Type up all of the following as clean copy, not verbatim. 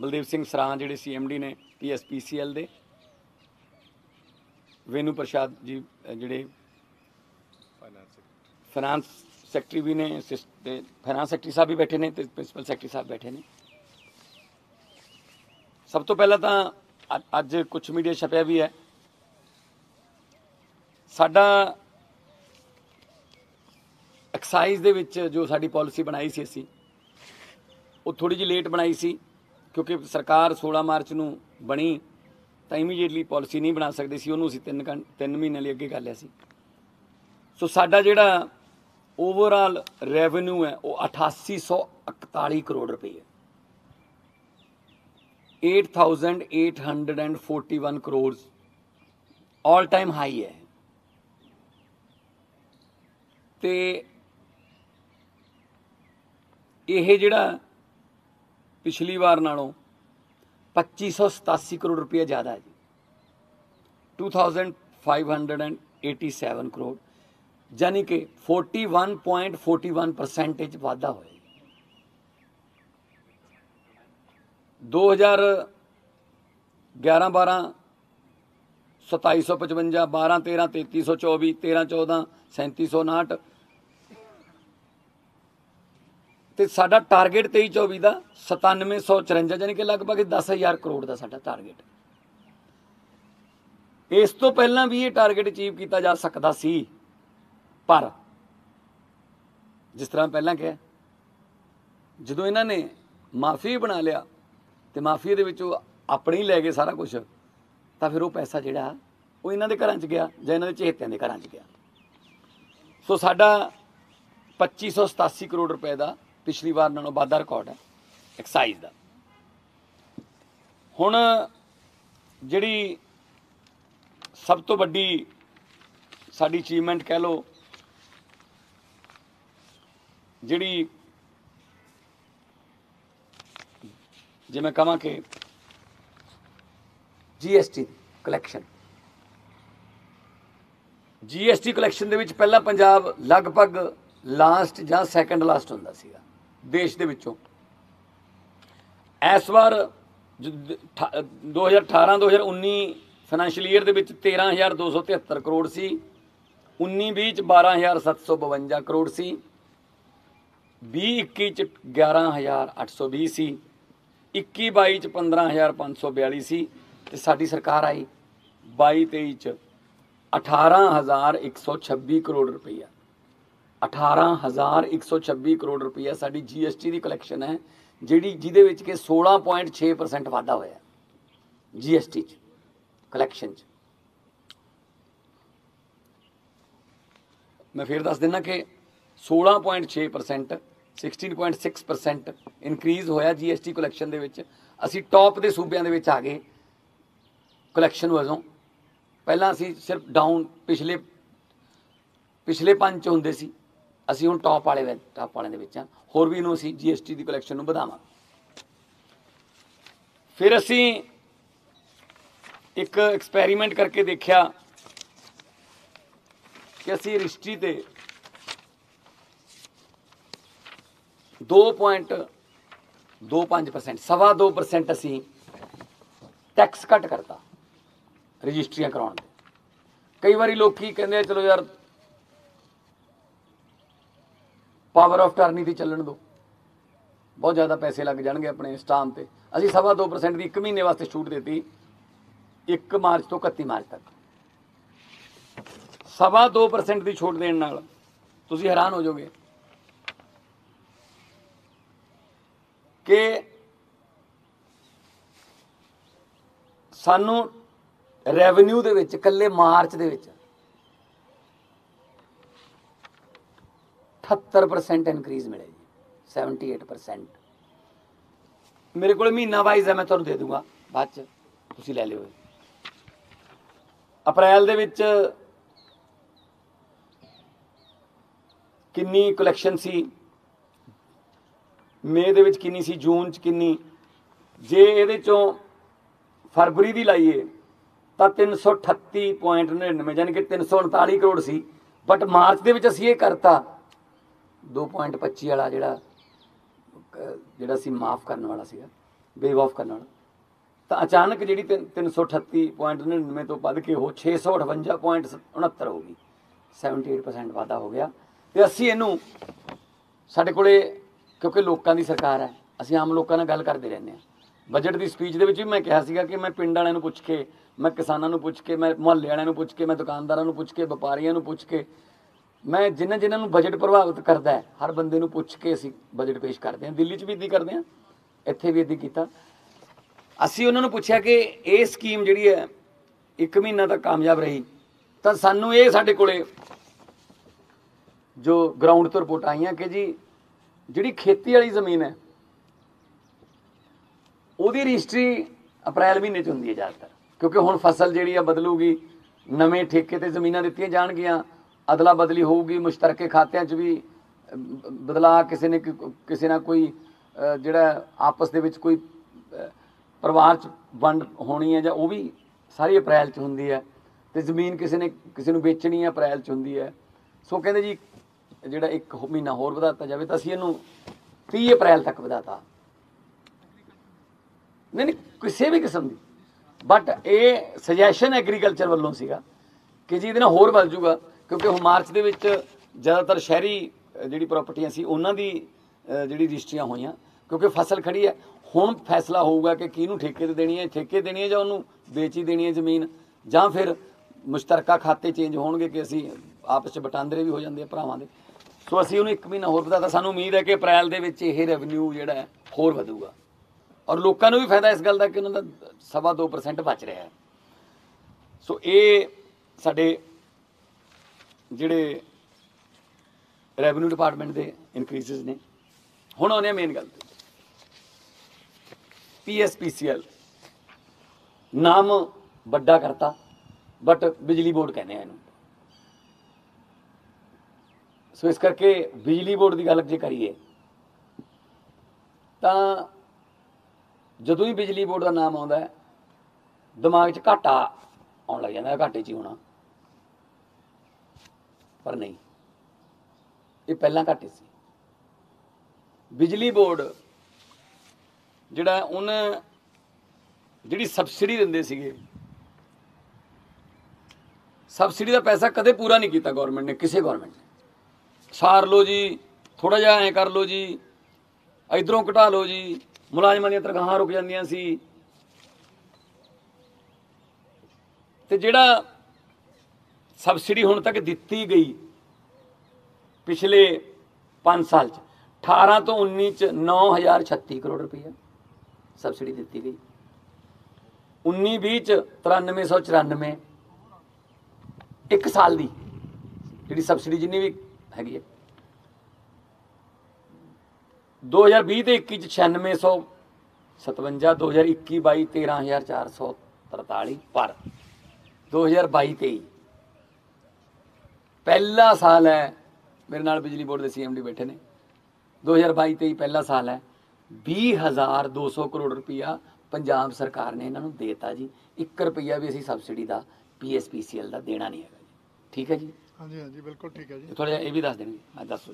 बलदेव सिंह सरां जिहड़े CMD ने PSPCL दे, वेनू प्रसाद जी जिहड़े फाइनांस सैकटरी भी ने, फाइनांस सैकटरी साहब भी बैठे ने ते प्रिंसीपल सैकटरी साहब बैठे ने। सब तो पहला तो अज कुछ मीडिया छपया भी है, साडा एक्साइज दे विच जो साडी पॉलिसी बनाई सी असीं वो थोड़ी जी लेट बनाई सी, क्योंकि सरकार 16 मार्च नूं बनी तो इमीडिएटली पॉलिसी नहीं बना सकते सी, उहनूं असीं 3 महीने लई अगे कर लिया सी। सो साडा जिहड़ा ओवरऑल रेवन्यू है वो 8841 करोड़ रुपए है, 8841 करोड़ ऑल टाइम हाई है। ते यह जिहड़ा पिछली बार नालों 2587 करोड़ रुपया ज़्यादा है जी, 2587 करोड़, यानी कि 41.41% वाधा होया। 2011-12 2755, 12-13 3324, 13-14 3759 तो साडा टारगेट 23-24 का 9754, यानी कि लगभग 10,000 करोड़ का साडा टारगेट। इस तो पहला भी ये टारगेट अचीव किया जा सकता सी, पर जिस तरह पहला कहा जो इन्होंने माफी बना लिया तो माफिया के विचों अपने ही लै गए सारा कुछ, तो फिर वो पैसा जिहड़ा वो इन्हों के घर च गया या इन्हों के चहेत्या के घर च गया। सो साडा 2587 करोड़ रुपए का पिछली बार नालों वाधा रिकॉर्ड है एक्साइज का। हुण जिहड़ी सब तो वड्डी साडी अचीवमेंट कह लो, जिहड़ी जे मैं कहां कि GST कलैक्शन, GST कलैक्शन दे विच पहला पंजाब लगभग लास्ट या सैकेंड लास्ट हुंदा सीगा देश दे विचों। इस बार 2018-2019 फाइनैंशियल ईयर दे विच 13,273 करोड़ सी, 19-20 12,752 करोड़ सी, 20-21 11,820 सी, 21-22 15,542 सी, ते साडी सरकार आई 22-23 18,126 करोड़ रुपया, 18,126 करोड़ रुपया साडी GST की कलैक्शन है, जिहदे विच कि 16.6% वाधा होया GST कलैक्शन। मैं फिर दस देना कि 16.6% 16.6% इनक्रीज़ होया GST कलैक्शन दे विच। असी टॉप के सूबे दे विच आ गए कलैक्शन वजों। पहला असी सिर्फ डाउन पिछले 5 हुंदे सी, असी हुण टॉप वाले दे विच हां। होर भी इनू असी GST की कलैक्शन नूं वधावांगे। फिर असी एक एक्सपैरीमेंट करके देखा कि असी रजिस्ट्री ते 2.25% 2.25% असी टैक्स घट करता रजिस्ट्रियां कराउण दे। कई बारी लोग कहते चलो यार पावर ऑफ टर्नी थी चलन दो, बहुत ज़्यादा पैसे लग जाएंगे अपने स्टाम्प पे। असी 2.25% की 1 महीने वास्ते छूट देती 1 मार्च तो 31 मार्च तक। 2.25% की छूट देने नाल तुसीं हैरान हो जाओगे कि सानू रेवन्यू दे विच कल्ले मार्च दे विच 78% इनक्रीज़ मिले जी, 78%। मेरे को महीना वाइज है, मैं तुहानूं दे दूंगा बाद च, तुसीं लै लिओ। अप्रैल दे विच किन्नी कलैक्शन सी, मई दे विच किन्नी सी, जून च किन्नी, जे इहदे चों फरवरी दी लाइए तो 338.99 यानी कि 339 करोड़ सी। बट मार्च दे विच असीं ये करता 2.25 वाला जिहड़ा सी माफ़ करने वाला सीगा, ਵੇਵ ਆਫ ਕਰਨ ਨਾਲ, ਤਾਂ ਅਚਾਨਕ ਜਿਹੜੀ 338.99 ਤੋਂ ਵੱਧ ਕੇ ਉਹ 658.69 ਹੋ ਗਈ, 78% ਵਾਧਾ ਹੋ ਗਿਆ। ਤੇ ਅਸੀਂ ਇਹਨੂੰ ਸਾਡੇ ਕੋਲੇ, ਕਿਉਂਕਿ ਲੋਕਾਂ ਦੀ ਸਰਕਾਰ ਹੈ, ਅਸੀਂ ਆਮ ਲੋਕਾਂ ਨਾਲ ਗੱਲ ਕਰਦੇ ਰਹਿੰਦੇ ਹਾਂ। ਬਜਟ ਦੀ ਸਪੀਚ ਦੇ ਵਿੱਚ ਵੀ ਮੈਂ ਕਿਹਾ ਸੀਗਾ ਕਿ ਮੈਂ ਪਿੰਡ ਵਾਲਿਆਂ ਨੂੰ ਪੁੱਛ ਕੇ, ਮੈਂ ਕਿਸਾਨਾਂ ਨੂੰ ਪੁੱਛ ਕੇ, ਮੈਂ ਮੁਹੱਲੇ ਵਾਲਿਆਂ ਨੂੰ ਪੁੱਛ ਕੇ, ਮੈਂ ਦੁਕਾਨਦਾਰਾਂ ਨੂੰ ਪੁੱਛ ਕੇ, ਵਪਾਰੀਆਂ ਨੂੰ ਪੁੱਛ ਕੇ, ਮੈਂ ਜਿਨ੍ਹਾਂ ਨੂੰ ਬਜਟ ਪ੍ਰਭਾਵਿਤ ਕਰਦਾ ਹੈ ਹਰ ਬੰਦੇ ਨੂੰ ਪੁੱਛ ਕੇ ਅਸੀਂ ਬਜਟ ਪੇਸ਼ ਕਰਦੇ ਹਾਂ। ਦਿੱਲੀ 'ਚ ਵੀ ਇੱਦਾਂ ਕਰਦੇ ਹਾਂ, ਇੱਥੇ ਵੀ ਇੱਦਾਂ ਕੀਤਾ। ਅਸੀਂ ਉਹਨਾਂ ਨੂੰ ਪੁੱਛਿਆ ਕਿ ਇਹ ਸਕੀਮ ਜਿਹੜੀ ਹੈ 1 ਮਹੀਨਾ ਤੱਕ ਕਾਮਯਾਬ ਰਹੀ, ਤਾਂ ਸਾਨੂੰ ਇਹ ਸਾਡੇ ਕੋਲੇ ਜੋ ਗਰਾਊਂਡ ਤੋਂ ਰਿਪੋਰਟ ਆਈਆਂ ਕਿ ਜੀ ਜਿਹੜੀ ਖੇਤੀ ਵਾਲੀ ਜ਼ਮੀਨ ਹੈ ਉਹਦੀ ਰਜਿਸਟਰੀ ਅਪ੍ਰੈਲ ਮਹੀਨੇ 'ਚ ਹੁੰਦੀ ਹੈ ਜ਼ਿਆਦਾਤਰ, ਕਿਉਂਕਿ ਹੁਣ ਫਸਲ ਜਿਹੜੀ ਆ ਬਦਲੂਗੀ, ਨਵੇਂ ਠੇਕੇ 'ਤੇ ਜ਼ਮੀਨਾਂ ਦਿੱਤੀਆਂ ਜਾਣਗੀਆਂ, ਅਦਲਾ ਬਦਲੀ ਹੋਊਗੀ, ਮੁਸ਼ਤਰਕੇ ਖਾਤਿਆਂ 'ਚ ਵੀ ਬਦਲਾਅ, ਕਿਸੇ ਨਾਲ ਕੋਈ ਜਿਹੜਾ ਆਪਸ ਦੇ ਵਿੱਚ ਕੋਈ ਪਰਿਵਾਰ 'ਚ ਵੰਡ ਹੋਣੀ ਹੈ ਜਾਂ ਉਹ ਵੀ ਸਾਰੀ ਅਪ੍ਰੈਲ 'ਚ ਹੁੰਦੀ ਹੈ, ਅਤੇ ਜ਼ਮੀਨ ਕਿਸੇ ਨੂੰ ਵੇਚਣੀ ਹੈ ਅਪ੍ਰੈਲ 'ਚ ਹੁੰਦੀ ਹੈ। ਸੋ ਕਹਿੰਦੇ ਜੀ ਜਿਹੜਾ 1 ਮਹੀਨਾ ਹੋਰ ਵਧਾ ਦਿੱਤਾ ਜਾਵੇ, ਤਾਂ ਅਸੀਂ ਇਹਨੂੰ 30 ਅਪ੍ਰੈਲ ਤੱਕ ਵਧਾਤਾ। ਨਹੀਂ ਕਿਸੇ ਵੀ ਕਿਸਮ ਦੀ, ਬਟ ਇਹ ਸੁਜੈਸ਼ਨ ਐਗਰੀਕਲਚਰ ਵੱਲੋਂ ਸੀਗਾ ਕਿ ਜੀ ਇਹਦੇ ਨਾਲ ਹੋਰ ਵੱਧ ਜੂਗਾ, ਕਿਉਂਕਿ ਹੁਣ ਮਾਰਚ ਦੇ ਵਿੱਚ ਜ਼ਿਆਦਾਤਰ ਸ਼ਹਿਰੀ ਜਿਹੜੀ ਪ੍ਰਾਪਰਟੀਆਂ ਸੀ ਉਹਨਾਂ ਦੀ ਜਿਹੜੀ ਰਜਿਸਟਰੀਆਂ ਹੋਈਆਂ, ਕਿਉਂਕਿ ਫਸਲ ਖੜੀ ਹੈ। ਹੁਣ ਫੈਸਲਾ ਹੋਊਗਾ ਕਿ ਕਿਹਨੂੰ ਠੇਕੇ 'ਤੇ ਦੇਣੀ ਹੈ ਜਾਂ ਉਹਨੂੰ ਵੇਚ ਹੀ ਦੇਣੀ ਹੈ ਜ਼ਮੀਨ, ਜਾਂ ਫਿਰ ਮੁਸ਼ਤਰਕਾ ਖਾਤੇ ਚੇਂਜ ਹੋਣਗੇ ਕਿ ਅਸੀਂ ਆਪਸ 'ਚ ਵਟਾਂਦਰੇ ਵੀ ਹੋ ਜਾਂਦੇ ਆ ਭਰਾਵਾਂ ਦੇ। ਸੋ ਅਸੀਂ ਉਹਨੂੰ 1 ਮਹੀਨਾ ਹੋਰ ਵਧਾਤਾ। ਸਾਨੂੰ ਉਮੀਦ ਹੈ ਕਿ ਅਪ੍ਰੈਲ ਦੇ ਵਿੱਚ ਇਹ ਰੈਵਨਿਊ ਜਿਹੜਾ ਹੈ ਹੋਰ ਵਧੂਗਾ, ਔਰ ਲੋਕਾਂ ਨੂੰ ਵੀ ਫਾਇਦਾ ਇਸ ਗੱਲ ਦਾ ਕਿ ਉਹਨਾਂ ਦਾ 2.25% ਬਚ ਰਿਹਾ ਹੈ। ਸੋ ਇਹ ਸਾਡੇ ਜਿਹੜੇ ਰੈਵਨਿਊ ਡਿਪਾਰਟਮੈਂਟ ਦੇ ਇਨਕਰੀਜ਼ਸ ਨੇ। ਹੁਣ ਆਉਂਦੇ ਆ ਮੇਨ ਗੱਲ ਤੇ, PSPCL ਨਾਮ ਵੱਡਾ ਕਰਤਾ, ਬਟ ਬਿਜਲੀ ਬੋਰਡ ਕਹਿੰਦੇ ਆ ਇਹਨੂੰ। ਸੋ ਇਸ ਕਰਕੇ ਬਿਜਲੀ ਬੋਰਡ ਦੀ ਗੱਲ ਜੇ ਕਰੀਏ ਤਾਂ ਜਦੋਂ ਹੀ ਬਿਜਲੀ ਬੋਰਡ ਦਾ ਨਾਮ ਆਉਂਦਾ ਦਿਮਾਗ 'ਚ ਘਾਟਾ ਆਉਣ ਲੱਗ ਜਾਂਦਾ, ਘਾਟੇ 'ਚ ਹੀ ਹੋਣਾ, ਪਰ ਨਹੀਂ, ਇਹ ਪਹਿਲਾਂ ਘਾਟੇ ਸੀ। ਬਿਜਲੀ ਬੋਰਡ ਜਿਹੜਾ ਉਹਨੇ ਜਿਹੜੀ ਸਬਸਿਡੀ ਦਿੰਦੇ ਸੀਗੇ, ਸਬਸਿਡੀ ਦਾ ਪੈਸਾ ਕਦੇ ਪੂਰਾ ਨਹੀਂ ਕੀਤਾ ਗੌਰਮੈਂਟ ਨੇ, ਕਿਸੇ ਗੌਰਮੈਂਟ ਨੇ। ਸਾਰ ਲਓ ਜੀ, ਥੋੜ੍ਹਾ ਜਿਹਾ ਐਂ ਕਰ ਲਓ ਜੀ, ਇੱਧਰੋਂ ਘਟਾ ਲਓ ਜੀ, ਮੁਲਾਜ਼ਮਾਂ ਦੀਆਂ ਤਨਖਾਹਾਂ ਰੁਕ ਜਾਂਦੀਆਂ ਸੀ। ਤੇ ਜਿਹੜਾ ਸਬਸਿਡੀ ਹੁਣ ਤੱਕ ਦਿੱਤੀ ਗਈ ਪਿਛਲੇ 5 ਸਾਲ 'ਚ, 18 ਤੋਂ 19 'ਚ 9,036 ਕਰੋੜ ਰੁਪਈਆ ਸਬਸਿਡੀ ਦਿੱਤੀ ਗਈ। 19-20 'ਚ 9394, 1 ਸਾਲ ਦੀ ਜਿਹੜੀ ਸਬਸਿਡੀ ਜਿੰਨੀ ਵੀ ਹੈਗੀ ਹੈ। 2020 ਤੇ 21 'ਚ 9657, 2021-22 13,443, ਪਰ 2022-23 ਪਹਿਲਾ ਸਾਲ ਹੈ, ਮੇਰੇ ਨਾਲ ਬਿਜਲੀ ਬੋਰਡ ਦੇ CMD ਬੈਠੇ ਨੇ, 2022-23 ਪਹਿਲਾ ਸਾਲ ਹੈ, 20,200 ਕਰੋੜ ਰੁਪਈਆ ਪੰਜਾਬ ਸਰਕਾਰ ਨੇ ਇਹਨਾਂ ਨੂੰ ਦੇਤਾ ਜੀ। 1 ਰੁਪਈਆ ਵੀ ਅਸੀਂ ਸਬਸਿਡੀ ਦਾ PSPCL ਦਾ ਦੇਣਾ ਨਹੀਂ ਹੈਗਾ ਜੀ। ਠੀਕ ਹੈ ਜੀ? ਹਾਂਜੀ ਹਾਂਜੀ, ਬਿਲਕੁਲ ਠੀਕ ਹੈ ਜੀ। ਥੋੜ੍ਹਾ ਜਿਹਾ ਇਹ ਵੀ ਦੱਸ ਦੇਣਗੇ, ਅੱਜ ਦੱਸੋ ਜੀ।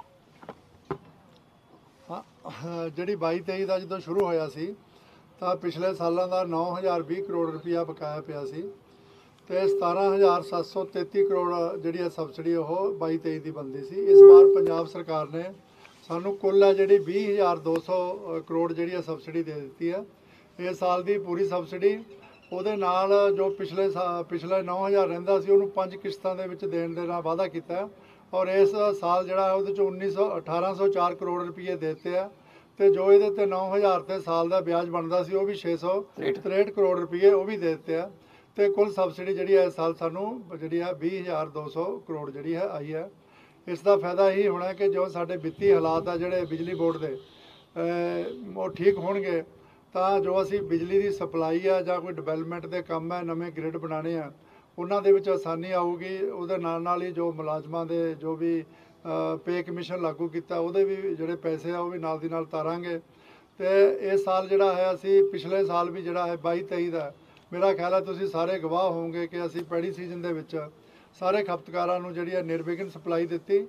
ਹਾਂ, ਜਿਹੜੀ 22-23 ਦਾ ਜਦੋਂ ਸ਼ੁਰੂ ਹੋਇਆ ਸੀ ਤਾਂ ਪਿਛਲੇ ਸਾਲਾਂ ਦਾ 9,020 ਕਰੋੜ ਰੁਪਈਆ ਬਕਾਇਆ ਪਿਆ ਸੀ, ਅਤੇ 17,733 ਕਰੋੜ ਜਿਹੜੀ ਹੈ ਸਬਸਿਡੀ ਉਹ 22-23 ਦੀ ਬਣਦੀ ਸੀ। ਇਸ ਵਾਰ ਪੰਜਾਬ ਸਰਕਾਰ ਨੇ ਸਾਨੂੰ ਕੁੱਲ ਹੈ ਜਿਹੜੀ 20,200 ਕਰੋੜ ਜਿਹੜੀ ਹੈ ਸਬਸਿਡੀ ਦੇ ਦਿੱਤੀ ਹੈ। ਇਸ ਸਾਲ ਦੀ ਪੂਰੀ ਸਬਸਿਡੀ, ਉਹਦੇ ਨਾਲ ਜੋ ਪਿਛਲੇ 9,000 ਰਹਿੰਦਾ ਸੀ ਉਹਨੂੰ 5 ਕਿਸ਼ਤਾਂ ਦੇ ਵਿੱਚ ਦੇਣ ਦੇ ਨਾਲ ਵਾਅਦਾ ਕੀਤਾ, ਔਰ ਇਸ ਸਾਲ ਜਿਹੜਾ ਉਹਦੇ 'ਚ 1,804 ਕਰੋੜ ਰੁਪਏ ਦੇ ਦਿੱਤੇ ਆ, ਅਤੇ ਜੋ ਇਹਦੇ 'ਤੇ 9,000 ਤੇ ਸਾਲ ਦਾ ਵਿਆਜ ਬਣਦਾ ਸੀ ਉਹ ਵੀ 663 ਕਰੋੜ ਰੁਪਏ ਉਹ ਵੀ ਦੇ ਦਿੱਤੇ ਆ, ਅਤੇ ਕੁੱਲ ਸਬਸਿਡੀ ਜਿਹੜੀ ਹੈ ਇਸ ਸਾਲ ਸਾਨੂੰ ਜਿਹੜੀ ਹੈ 20,200 ਕਰੋੜ ਜਿਹੜੀ ਹੈ ਆਈ ਹੈ। ਇਸ ਦਾ ਫਾਇਦਾ ਇਹੀ ਹੋਣਾ ਕਿ ਜੋ ਸਾਡੇ ਵਿੱਤੀ ਹਾਲਾਤ ਆ ਜਿਹੜੇ ਬਿਜਲੀ ਬੋਰਡ ਦੇ ਉਹ ਠੀਕ ਹੋਣਗੇ, ਤਾਂ ਜੋ ਅਸੀਂ ਬਿਜਲੀ ਦੀ ਸਪਲਾਈ ਆ ਜਾਂ ਕੋਈ ਡਿਵੈਲਪਮੈਂਟ ਦੇ ਕੰਮ ਹੈ, ਨਵੇਂ ਗ੍ਰਿਡ ਬਣਾਉਣੇ ਆ, ਉਹਨਾਂ ਦੇ ਵਿੱਚ ਆਸਾਨੀ ਆਊਗੀ। ਉਹਦੇ ਨਾਲ ਨਾਲ ਹੀ ਜੋ ਮੁਲਾਜ਼ਮਾਂ ਦੇ ਜੋ ਵੀ ਪੇ ਕਮਿਸ਼ਨ ਲਾਗੂ ਕੀਤਾ ਉਹਦੇ ਵੀ ਜਿਹੜੇ ਪੈਸੇ ਆ ਉਹ ਵੀ ਨਾਲ ਦੀ ਨਾਲ ਤਾਰਾਂਗੇ। ਅਤੇ ਇਸ ਸਾਲ ਜਿਹੜਾ ਹੈ ਅਸੀਂ ਪਿਛਲੇ ਸਾਲ ਵੀ ਜਿਹੜਾ ਹੈ 22-23 ਦਾ, ਮੇਰਾ ਖਿਆਲ ਹੈ ਤੁਸੀਂ ਸਾਰੇ ਗਵਾਹ ਹੋਵੋਗੇ ਕਿ ਅਸੀਂ ਪੈੜੀ ਸੀਜ਼ਨ ਦੇ ਵਿੱਚ ਸਾਰੇ ਖਪਤਕਾਰਾਂ ਨੂੰ ਜਿਹੜੀ ਹੈ ਨਿਰਵਿਘਨ ਸਪਲਾਈ ਦਿੱਤੀ,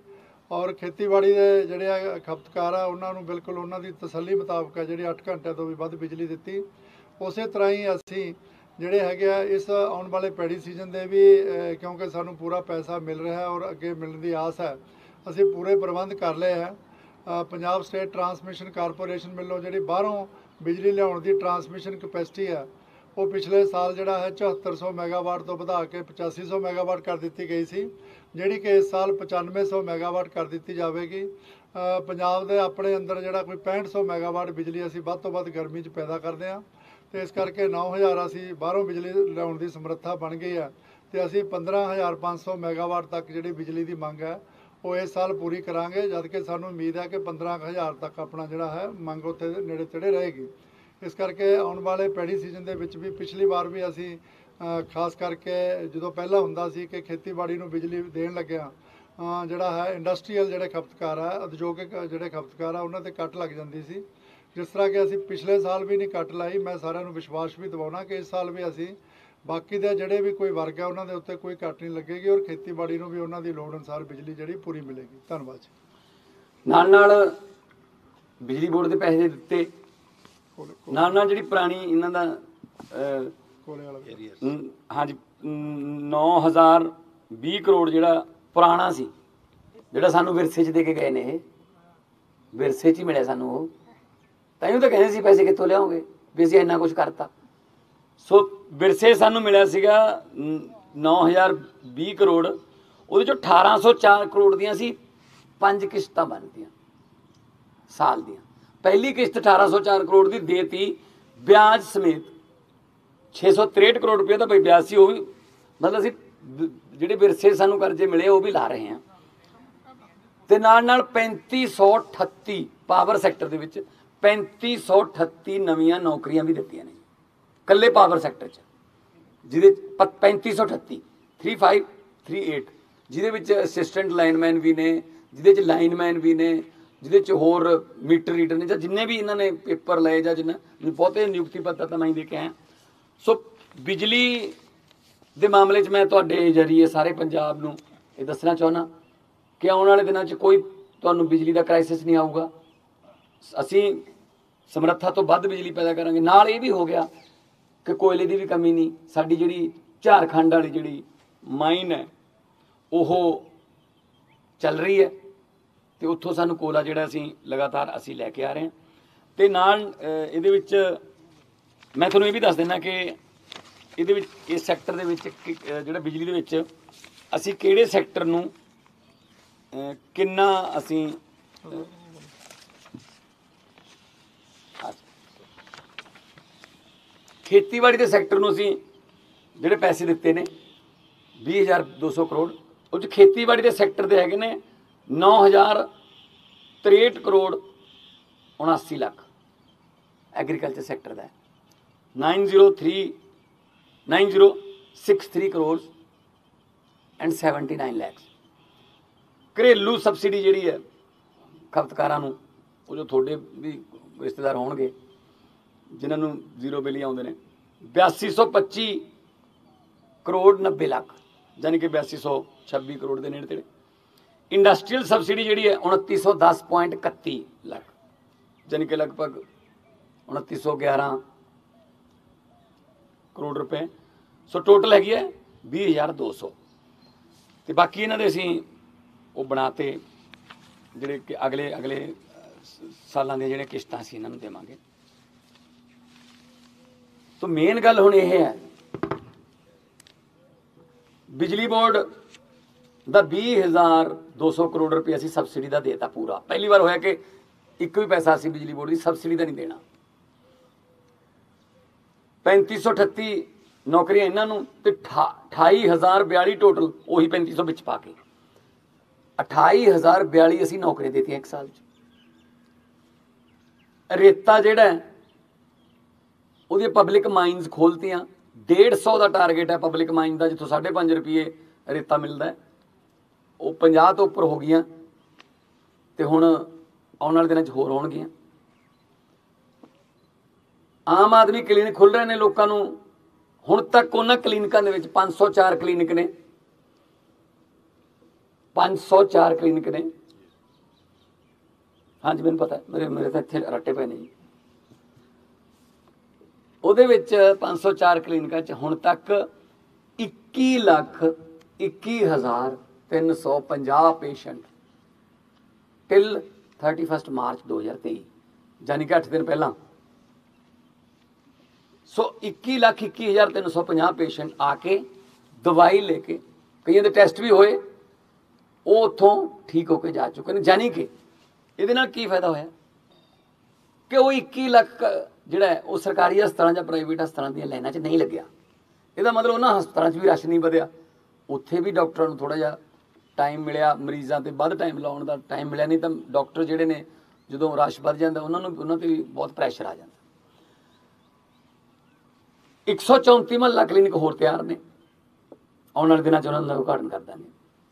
ਔਰ ਖੇਤੀਬਾੜੀ ਦੇ ਜਿਹੜੇ ਆ ਖਪਤਕਾਰ ਆ ਉਹਨਾਂ ਨੂੰ ਬਿਲਕੁਲ ਉਹਨਾਂ ਦੀ ਤਸੱਲੀ ਮੁਤਾਬਕ ਹੈ ਜਿਹੜੀ 8 ਘੰਟਿਆਂ ਤੋਂ ਵੀ ਵੱਧ ਬਿਜਲੀ ਦਿੱਤੀ। ਉਸੇ ਤਰ੍ਹਾਂ ਹੀ ਅਸੀਂ ਜਿਹੜੇ ਹੈਗੇ ਆ ਇਸ ਆਉਣ ਵਾਲੇ ਪੈੜੀ ਸੀਜ਼ਨ ਦੇ ਵੀ ਕਿਉਂਕਿ ਸਾਨੂੰ ਪੂਰਾ ਪੈਸਾ ਮਿਲ ਰਿਹਾ ਔਰ ਅੱਗੇ ਮਿਲਣ ਦੀ ਆਸ ਹੈ, ਅਸੀਂ ਪੂਰੇ ਪ੍ਰਬੰਧ ਕਰ ਲਏ ਹੈ। ਪੰਜਾਬ ਸਟੇਟ ਟਰਾਂਸਮਿਸ਼ਨ ਕਾਰਪੋਰੇਸ਼ਨ ਵੱਲੋਂ ਜਿਹੜੀ ਬਾਹਰੋਂ ਬਿਜਲੀ ਲਿਆਉਣ ਦੀ ਟਰਾਂਸਮਿਸ਼ਨ ਕਪੈਸਿਟੀ ਹੈ ਉਹ ਪਿਛਲੇ ਸਾਲ ਜਿਹੜਾ ਹੈ 7400 ਮੈਗਾਵਾਟ ਤੋਂ ਵਧਾ ਕੇ 8500 ਮੈਗਾਵਾਟ ਕਰ ਦਿੱਤੀ ਗਈ ਸੀ, ਜਿਹੜੀ ਕਿ ਇਸ ਸਾਲ 9500 ਮੈਗਾਵਾਟ ਕਰ ਦਿੱਤੀ ਜਾਵੇਗੀ। ਪੰਜਾਬ ਦੇ ਆਪਣੇ ਅੰਦਰ ਜਿਹੜਾ ਕੋਈ 6500 ਮੈਗਾਵਾਟ ਬਿਜਲੀ ਅਸੀਂ ਵੱਧ ਤੋਂ ਵੱਧ ਗਰਮੀ 'ਚ ਪੈਦਾ ਕਰਦੇ ਹਾਂ ਤੇ ਇਸ ਕਰਕੇ 9000 ਅਸੀਂ ਬਾਹਰੋਂ ਬਿਜਲੀ ਲਿਆਉਣ ਦੀ ਸਮਰੱਥਾ ਬਣ ਗਈ ਹੈ ਤੇ ਅਸੀਂ 15500 ਮੈਗਾਵਾਟ ਤੱਕ ਜਿਹੜੀ ਬਿਜਲੀ ਦੀ ਮੰਗ ਹੈ ਉਹ ਇਸ ਸਾਲ ਪੂਰੀ ਕਰਾਂਗੇ, ਜਦ ਕਿ ਸਾਨੂੰ ਉਮੀਦ ਹੈ ਕਿ 15000 ਤੱਕ ਆਪਣਾ ਜਿਹੜਾ ਹੈ ਮੰਗ ਉੱਥੇ ਦੇ ਨੇੜੇ ਤੇੜੇ ਰਹੇਗੀ। ਇਸ ਕਰਕੇ ਆਉਣ ਵਾਲੇ ਪੈੜੀ ਸੀਜ਼ਨ ਦੇ ਵਿੱਚ ਵੀ ਪਿਛਲੀ ਵਾਰ ਵੀ ਅਸੀਂ ਖਾਸ ਕਰਕੇ ਜਦੋਂ ਪਹਿਲਾਂ ਹੁੰਦਾ ਸੀ ਕਿ ਖੇਤੀਬਾੜੀ ਨੂੰ ਬਿਜਲੀ ਦੇਣ ਲੱਗਿਆ ਜਿਹੜਾ ਹੈ ਇੰਡਸਟਰੀਅਲ ਜਿਹੜੇ ਖਪਤਕਾਰ ਹੈ, ਉਦਯੋਗਿਕ ਜਿਹੜੇ ਖਪਤਕਾਰ ਆ ਉਹਨਾਂ 'ਤੇ ਕੱਟ ਲੱਗ ਜਾਂਦੀ ਸੀ, ਜਿਸ ਤਰ੍ਹਾਂ ਕਿ ਅਸੀਂ ਪਿਛਲੇ ਸਾਲ ਵੀ ਨਹੀਂ ਕੱਟ ਲਾਈ। ਮੈਂ ਸਾਰਿਆਂ ਨੂੰ ਵਿਸ਼ਵਾਸ ਵੀ ਦਿਵਾਉਣਾ ਕਿ ਇਸ ਸਾਲ ਵੀ ਅਸੀਂ ਬਾਕੀ ਦੇ ਜਿਹੜੇ ਵੀ ਕੋਈ ਵਰਗ ਹੈ ਉਹਨਾਂ ਦੇ ਉੱਤੇ ਕੋਈ ਕੱਟ ਨਹੀਂ ਲੱਗੇਗੀ ਔਰ ਖੇਤੀਬਾੜੀ ਨੂੰ ਵੀ ਉਹਨਾਂ ਦੀ ਲੋੜ ਅਨੁਸਾਰ ਬਿਜਲੀ ਜਿਹੜੀ ਪੂਰੀ ਮਿਲੇਗੀ। ਧੰਨਵਾਦ ਜੀ। ਨਾਲ ਬਿਜਲੀ ਬੋਰਡ ਦੇ ਪੈਸੇ ਦਿੱਤੇ, ਨਾਲ ਜਿਹੜੀ ਪੁਰਾਣੀ ਇਹਨਾਂ ਦਾ ਹਾਂਜੀ 9020 ਕਰੋੜ ਜਿਹੜਾ ਪੁਰਾਣਾ ਸੀ, ਜਿਹੜਾ ਸਾਨੂੰ ਵਿਰਸੇ 'ਚ ਦੇ ਕੇ ਗਏ ਨੇ, ਇਹ ਵਿਰਸੇ 'ਚ ਹੀ ਮਿਲਿਆ ਸਾਨੂੰ। ਉਹ ਤਾਂ ਕਹਿੰਦੇ ਸੀ ਪੈਸੇ ਕਿੱਥੋਂ ਲਿਆਓਗੇ ਵੀ ਅਸੀਂ ਇੰਨਾ ਕੁਛ ਕਰਤਾ। ਸੋ ਵਿਰਸੇ ਸਾਨੂੰ ਮਿਲਿਆ ਸੀਗਾ 9020 ਕਰੋੜ, ਉਹਦੇ 'ਚੋਂ 1804 ਕਰੋੜ ਦੀਆਂ ਸੀ 5 ਕਿਸ਼ਤਾਂ ਬਣਦੀਆਂ ਸਾਲ ਦੀਆਂ। ਪਹਿਲੀ ਕਿਸ਼ਤ 1804 ਕਰੋੜ ਦੀ ਦੇਤੀ ਵਿਆਜ ਸਮੇਤ, 663 ਕਰੋੜ ਰੁਪਏ ਦਾ ਬਈ ਵਿਆਜ ਸੀ। ਉਹ ਵੀ ਮਤਲਬ ਅਸੀਂ ਜਿਹੜੇ ਵਿਰਸੇ ਸਾਨੂੰ ਕਰਜ਼ੇ ਮਿਲੇ ਉਹ ਵੀ ਲਾ ਰਹੇ ਹਾਂ। ਤੇ ਨਾਲ 3538 ਪਾਵਰ ਸੈਕਟਰ ਦੇ ਵਿੱਚ 3538 ਨਵੀਆਂ ਨੌਕਰੀਆਂ ਵੀ ਦਿੱਤੀਆਂ ਨੇ ਇਕੱਲੇ ਪਾਵਰ ਸੈਕਟਰ 'ਚ, ਜਿਹਦੇ 3538 3538 ਜਿਹਦੇ ਵਿੱਚ ਅਸਿਸਟੈਂਟ ਲਾਈਨਮੈਨ ਵੀ ਨੇ, ਜਿਹਦੇ 'ਚ ਲਾਈਨਮੈਨ ਵੀ ਨੇ, ਜਿਹਦੇ 'ਚ ਹੋਰ ਮੀਟਰ ਰੀਡਰ ਨੇ, ਜਾਂ ਜਿੰਨੇ ਵੀ ਇਹਨਾਂ ਨੇ ਪੇਪਰ ਲਏ ਜਾਂ ਜਿੰਨਾ ਬਹੁਤੇ ਨਿਯੁਕਤੀ ਪੱਤਰ ਤਾਂ ਮੈਂ ਦੇ ਕੇ ਆਇਆ। ਸੋ ਬਿਜਲੀ ਦੇ ਮਾਮਲੇ 'ਚ ਮੈਂ ਤੁਹਾਡੇ ਜ਼ਰੀਏ ਸਾਰੇ ਪੰਜਾਬ ਨੂੰ ਇਹ ਦੱਸਣਾ ਚਾਹੁੰਦਾ ਕਿ ਆਉਣ ਵਾਲੇ ਦਿਨਾਂ 'ਚ ਕੋਈ ਤੁਹਾਨੂੰ ਬਿਜਲੀ ਦਾ ਕ੍ਰਾਈਸਿਸ ਨਹੀਂ ਆਊਗਾ। ਅਸੀਂ ਸਮਰੱਥਾ ਤੋਂ ਵੱਧ ਬਿਜਲੀ ਪੈਦਾ ਕਰਾਂਗੇ। ਨਾਲ ਇਹ ਵੀ ਹੋ ਗਿਆ ਕਿ ਕੋਇਲੇ ਦੀ ਵੀ ਕਮੀ ਨਹੀਂ। ਸਾਡੀ ਜਿਹੜੀ ਝਾਰਖੰਡ ਵਾਲੀ ਜਿਹੜੀ ਮਾਈਨ ਹੈ ਉਹ ਚੱਲ ਰਹੀ ਹੈ ਤੇ ਉੱਥੋਂ ਸਾਨੂੰ ਕੋਲਾ ਜਿਹੜਾ ਅਸੀਂ ਲਗਾਤਾਰ ਅਸੀਂ ਲੈ ਕੇ ਆ ਰਹੇ ਹਾਂ। ਤੇ ਨਾਲ ਇਹਦੇ ਵਿੱਚ ਮੈਂ ਤੁਹਾਨੂੰ ਇਹ ਵੀ ਦੱਸ ਦਿੰਦਾ ਕਿ ਇਹਦੇ ਵਿੱਚ ਇਸ ਸੈਕਟਰ ਦੇ ਵਿੱਚ ਜਿਹੜਾ ਬਿਜਲੀ ਦੇ ਵਿੱਚ ਅਸੀਂ ਕਿਹੜੇ ਸੈਕਟਰ ਨੂੰ ਕਿੰਨਾ ਅਸੀਂ ਖੇਤੀਬਾੜੀ ਦੇ ਸੈਕਟਰ ਨੂੰ ਅਸੀਂ ਜਿਹੜੇ ਪੈਸੇ ਦਿੱਤੇ ਨੇ 20200 ਕਰੋੜ, ਉਹ 'ਚ ਖੇਤੀਬਾੜੀ ਦੇ ਸੈਕਟਰ ਦੇ ਹੈਗੇ ਨੇ 9063 ਕਰੋੜ 79 ਲੱਖ ਐਗਰੀਕਲਚਰ ਸੈਕਟਰ ਦਾ ਹੈ। 9063 ਕਰੋੜ ਐਂਡ 79 ਲੱਖ। ਘਰੇਲੂ ਸਬਸਿਡੀ ਜਿਹੜੀ ਹੈ ਖਪਤਕਾਰਾਂ ਨੂੰ, ਉਹ ਜੋ ਤੁਹਾਡੇ ਵੀ ਰਿਸ਼ਤੇਦਾਰ ਹੋਣਗੇ ਜਿਨ੍ਹਾਂ ਨੂੰ ਜ਼ੀਰੋ ਬਿੱਲ ਹੀ ਆਉਂਦੇ ਨੇ, 8225 ਕਰੋੜ 90 ਲੱਖ, ਯਾਨੀ ਕਿ 8226 ਕਰੋੜ ਦੇ ਨੇੜੇ ਤੇੜੇ। ਇੰਡਸਟਰੀਅਲ ਸਬਸਿਡੀ ਜਿਹੜੀ ਹੈ 2910.31 ਲੱਖ, ਯਾਨੀ ਕਿ ਲਗਭਗ 2911 ਕਰੋੜ ਰੁਪਏ। ਸੋ ਟੋਟਲ ਹੈਗੀ ਹੈ 20200। ਤੇ ਬਾਕੀ ਇਹਨਾਂ ਦੇ ਅਸੀਂ ਉਹ ਬਣਾਤੇ ਜਿਹੜੇ ਕਿ ਅਗਲੇ ਸਾਲਾਂ ਦੇ ਜਿਹੜੇ ਕਿਸ਼ਤਾਂ ਅਸੀਂ ਇਹਨਾਂ ਨੂੰ ਦੇਵਾਂਗੇ। ਸੋ ਮੇਨ ਗੱਲ ਹੁਣ ਇਹ ਹੈ, ਬਿਜਲੀ ਬੋਰਡ ਦਾ 20200 ਕਰੋੜ ਰੁਪਏ ਅਸੀਂ ਸਬਸਿਡੀ ਦਾ ਦੇਤਾ ਪੂਰਾ। ਪਹਿਲੀ ਵਾਰ ਹੋਇਆ ਕਿ ਇੱਕ ਵੀ ਪੈਸਾ ਅਸੀਂ ਬਿਜਲੀ ਬੋਰਡ ਦੀ ਸਬਸਿਡੀ ਦਾ ਨਹੀਂ ਦੇਣਾ। 3538 ਨੌਕਰੀਆਂ ਇਹਨਾਂ ਨੂੰ ਤੇ 28042 ਟੋਟਲ, ਉਹੀ 3500 ਵਿੱਚ ਪਾ ਕੇ 28042 ਅਸੀਂ ਨੌਕਰੀਆਂ ਦੇਤੀਆਂ ਇੱਕ ਸਾਲ 'ਚ। ਰੇਤਾ ਜਿਹੜਾ ਉਹਦੀਆਂ ਪਬਲਿਕ ਮਾਈਨਸ ਖੋਲ੍ਹਤੀਆਂ। 150 ਦਾ ਟਾਰਗੇਟ ਹੈ ਪਬਲਿਕ ਮਾਈਨ ਦਾ, ਜਿੱਥੋਂ 5.5 ਰੁਪਏ ਰੇਤਾ ਮਿਲਦਾ ਹੈ, ਉਹ 50 ਤੋਂ ਉੱਪਰ ਹੋ ਗਈਆਂ ਤੇ ਹੁਣ ਆਉਣ ਵਾਲੇ ਦਿਨਾਂ 'ਚ ਹੋਰ ਹੋਣਗੀਆਂ। ਆਮ ਆਦਮੀ ਕਲੀਨਿਕ ਖੁੱਲ੍ਹ ਰਹੇ ਨੇ ਲੋਕਾਂ ਨੂੰ। ਹੁਣ ਤੱਕ ਉਹਨਾਂ ਕਲੀਨਿਕਾਂ ਦੇ ਵਿੱਚ 504 ਕਲੀਨਿਕ ਨੇ 504 ਕਲੀਨਿਕ ਨੇ हाँ जी, मैंने पता है, मेरे मेरे तो इत्थे रट्टे पे ने जी। ਉਹਦੇ ਵਿੱਚ 504 ਕਲੀਨਿਕਾਂ 'ਚ ਹੁਣ ਤੱਕ 21,21,350 ਪੇਸ਼ੈਂਟ ਟਿਲ 31 ਮਾਰਚ 2023, ਯਾਨੀ ਕਿ 8 ਦਿਨ ਪਹਿਲਾਂ। ਸੋ 21,21,350 ਪੇਸ਼ੈਂਟ ਆ ਕੇ ਦਵਾਈ ਲੈ ਕੇ, ਕਈਆਂ ਦੇ ਟੈਸਟ ਵੀ ਹੋਏ, ਉਹ ਉੱਥੋਂ ਠੀਕ ਹੋ ਕੇ ਜਾ ਚੁੱਕੇ ਨੇ। ਯਾਨੀ ਕਿ ਇਹਦੇ ਨਾਲ ਕੀ ਫਾਇਦਾ ਹੋਇਆ ਕਿ ਉਹ 21 ਲੱਖ ਜਿਹੜਾ ਹੈ ਉਹ ਸਰਕਾਰੀ ਹਸਪਤਾਲਾਂ ਜਾਂ ਪ੍ਰਾਈਵੇਟ ਹਸਪਤਾਲਾਂ ਦੀਆਂ ਲਾਈਨਾਂ 'ਚ ਨਹੀਂ ਲੱਗਿਆ। ਇਹਦਾ ਮਤਲਬ ਉਹਨਾਂ ਹਸਪਤਾਲਾਂ 'ਚ ਵੀ ਰਸ਼ ਨਹੀਂ ਵਧਿਆ, ਉੱਥੇ ਵੀ ਡਾਕਟਰਾਂ ਨੂੰ ਥੋੜ੍ਹਾ ਜਿਹਾ ਟਾਈਮ ਮਿਲਿਆ, ਮਰੀਜ਼ਾਂ 'ਤੇ ਵੱਧ ਟਾਈਮ ਲਾਉਣ ਦਾ ਟਾਈਮ ਮਿਲਿਆ। ਨਹੀਂ ਤਾਂ ਡਾਕਟਰ ਜਿਹੜੇ ਨੇ ਜਦੋਂ ਰਸ਼ ਵੱਧ ਜਾਂਦਾ ਉਹਨਾਂ 'ਤੇ ਵੀ ਬਹੁਤ ਪ੍ਰੈਸ਼ਰ ਆ ਜਾਂਦਾ। 134 ਮਹੱਲਾ ਕਲੀਨਿਕ ਹੋਰ ਤਿਆਰ ਨੇ, ਆਉਣ ਵਾਲੇ ਦਿਨਾਂ 'ਚ ਉਹਨਾਂ ਦਾ ਉਦਘਾਟਨ ਕਰ ਦਾਂਗੇ।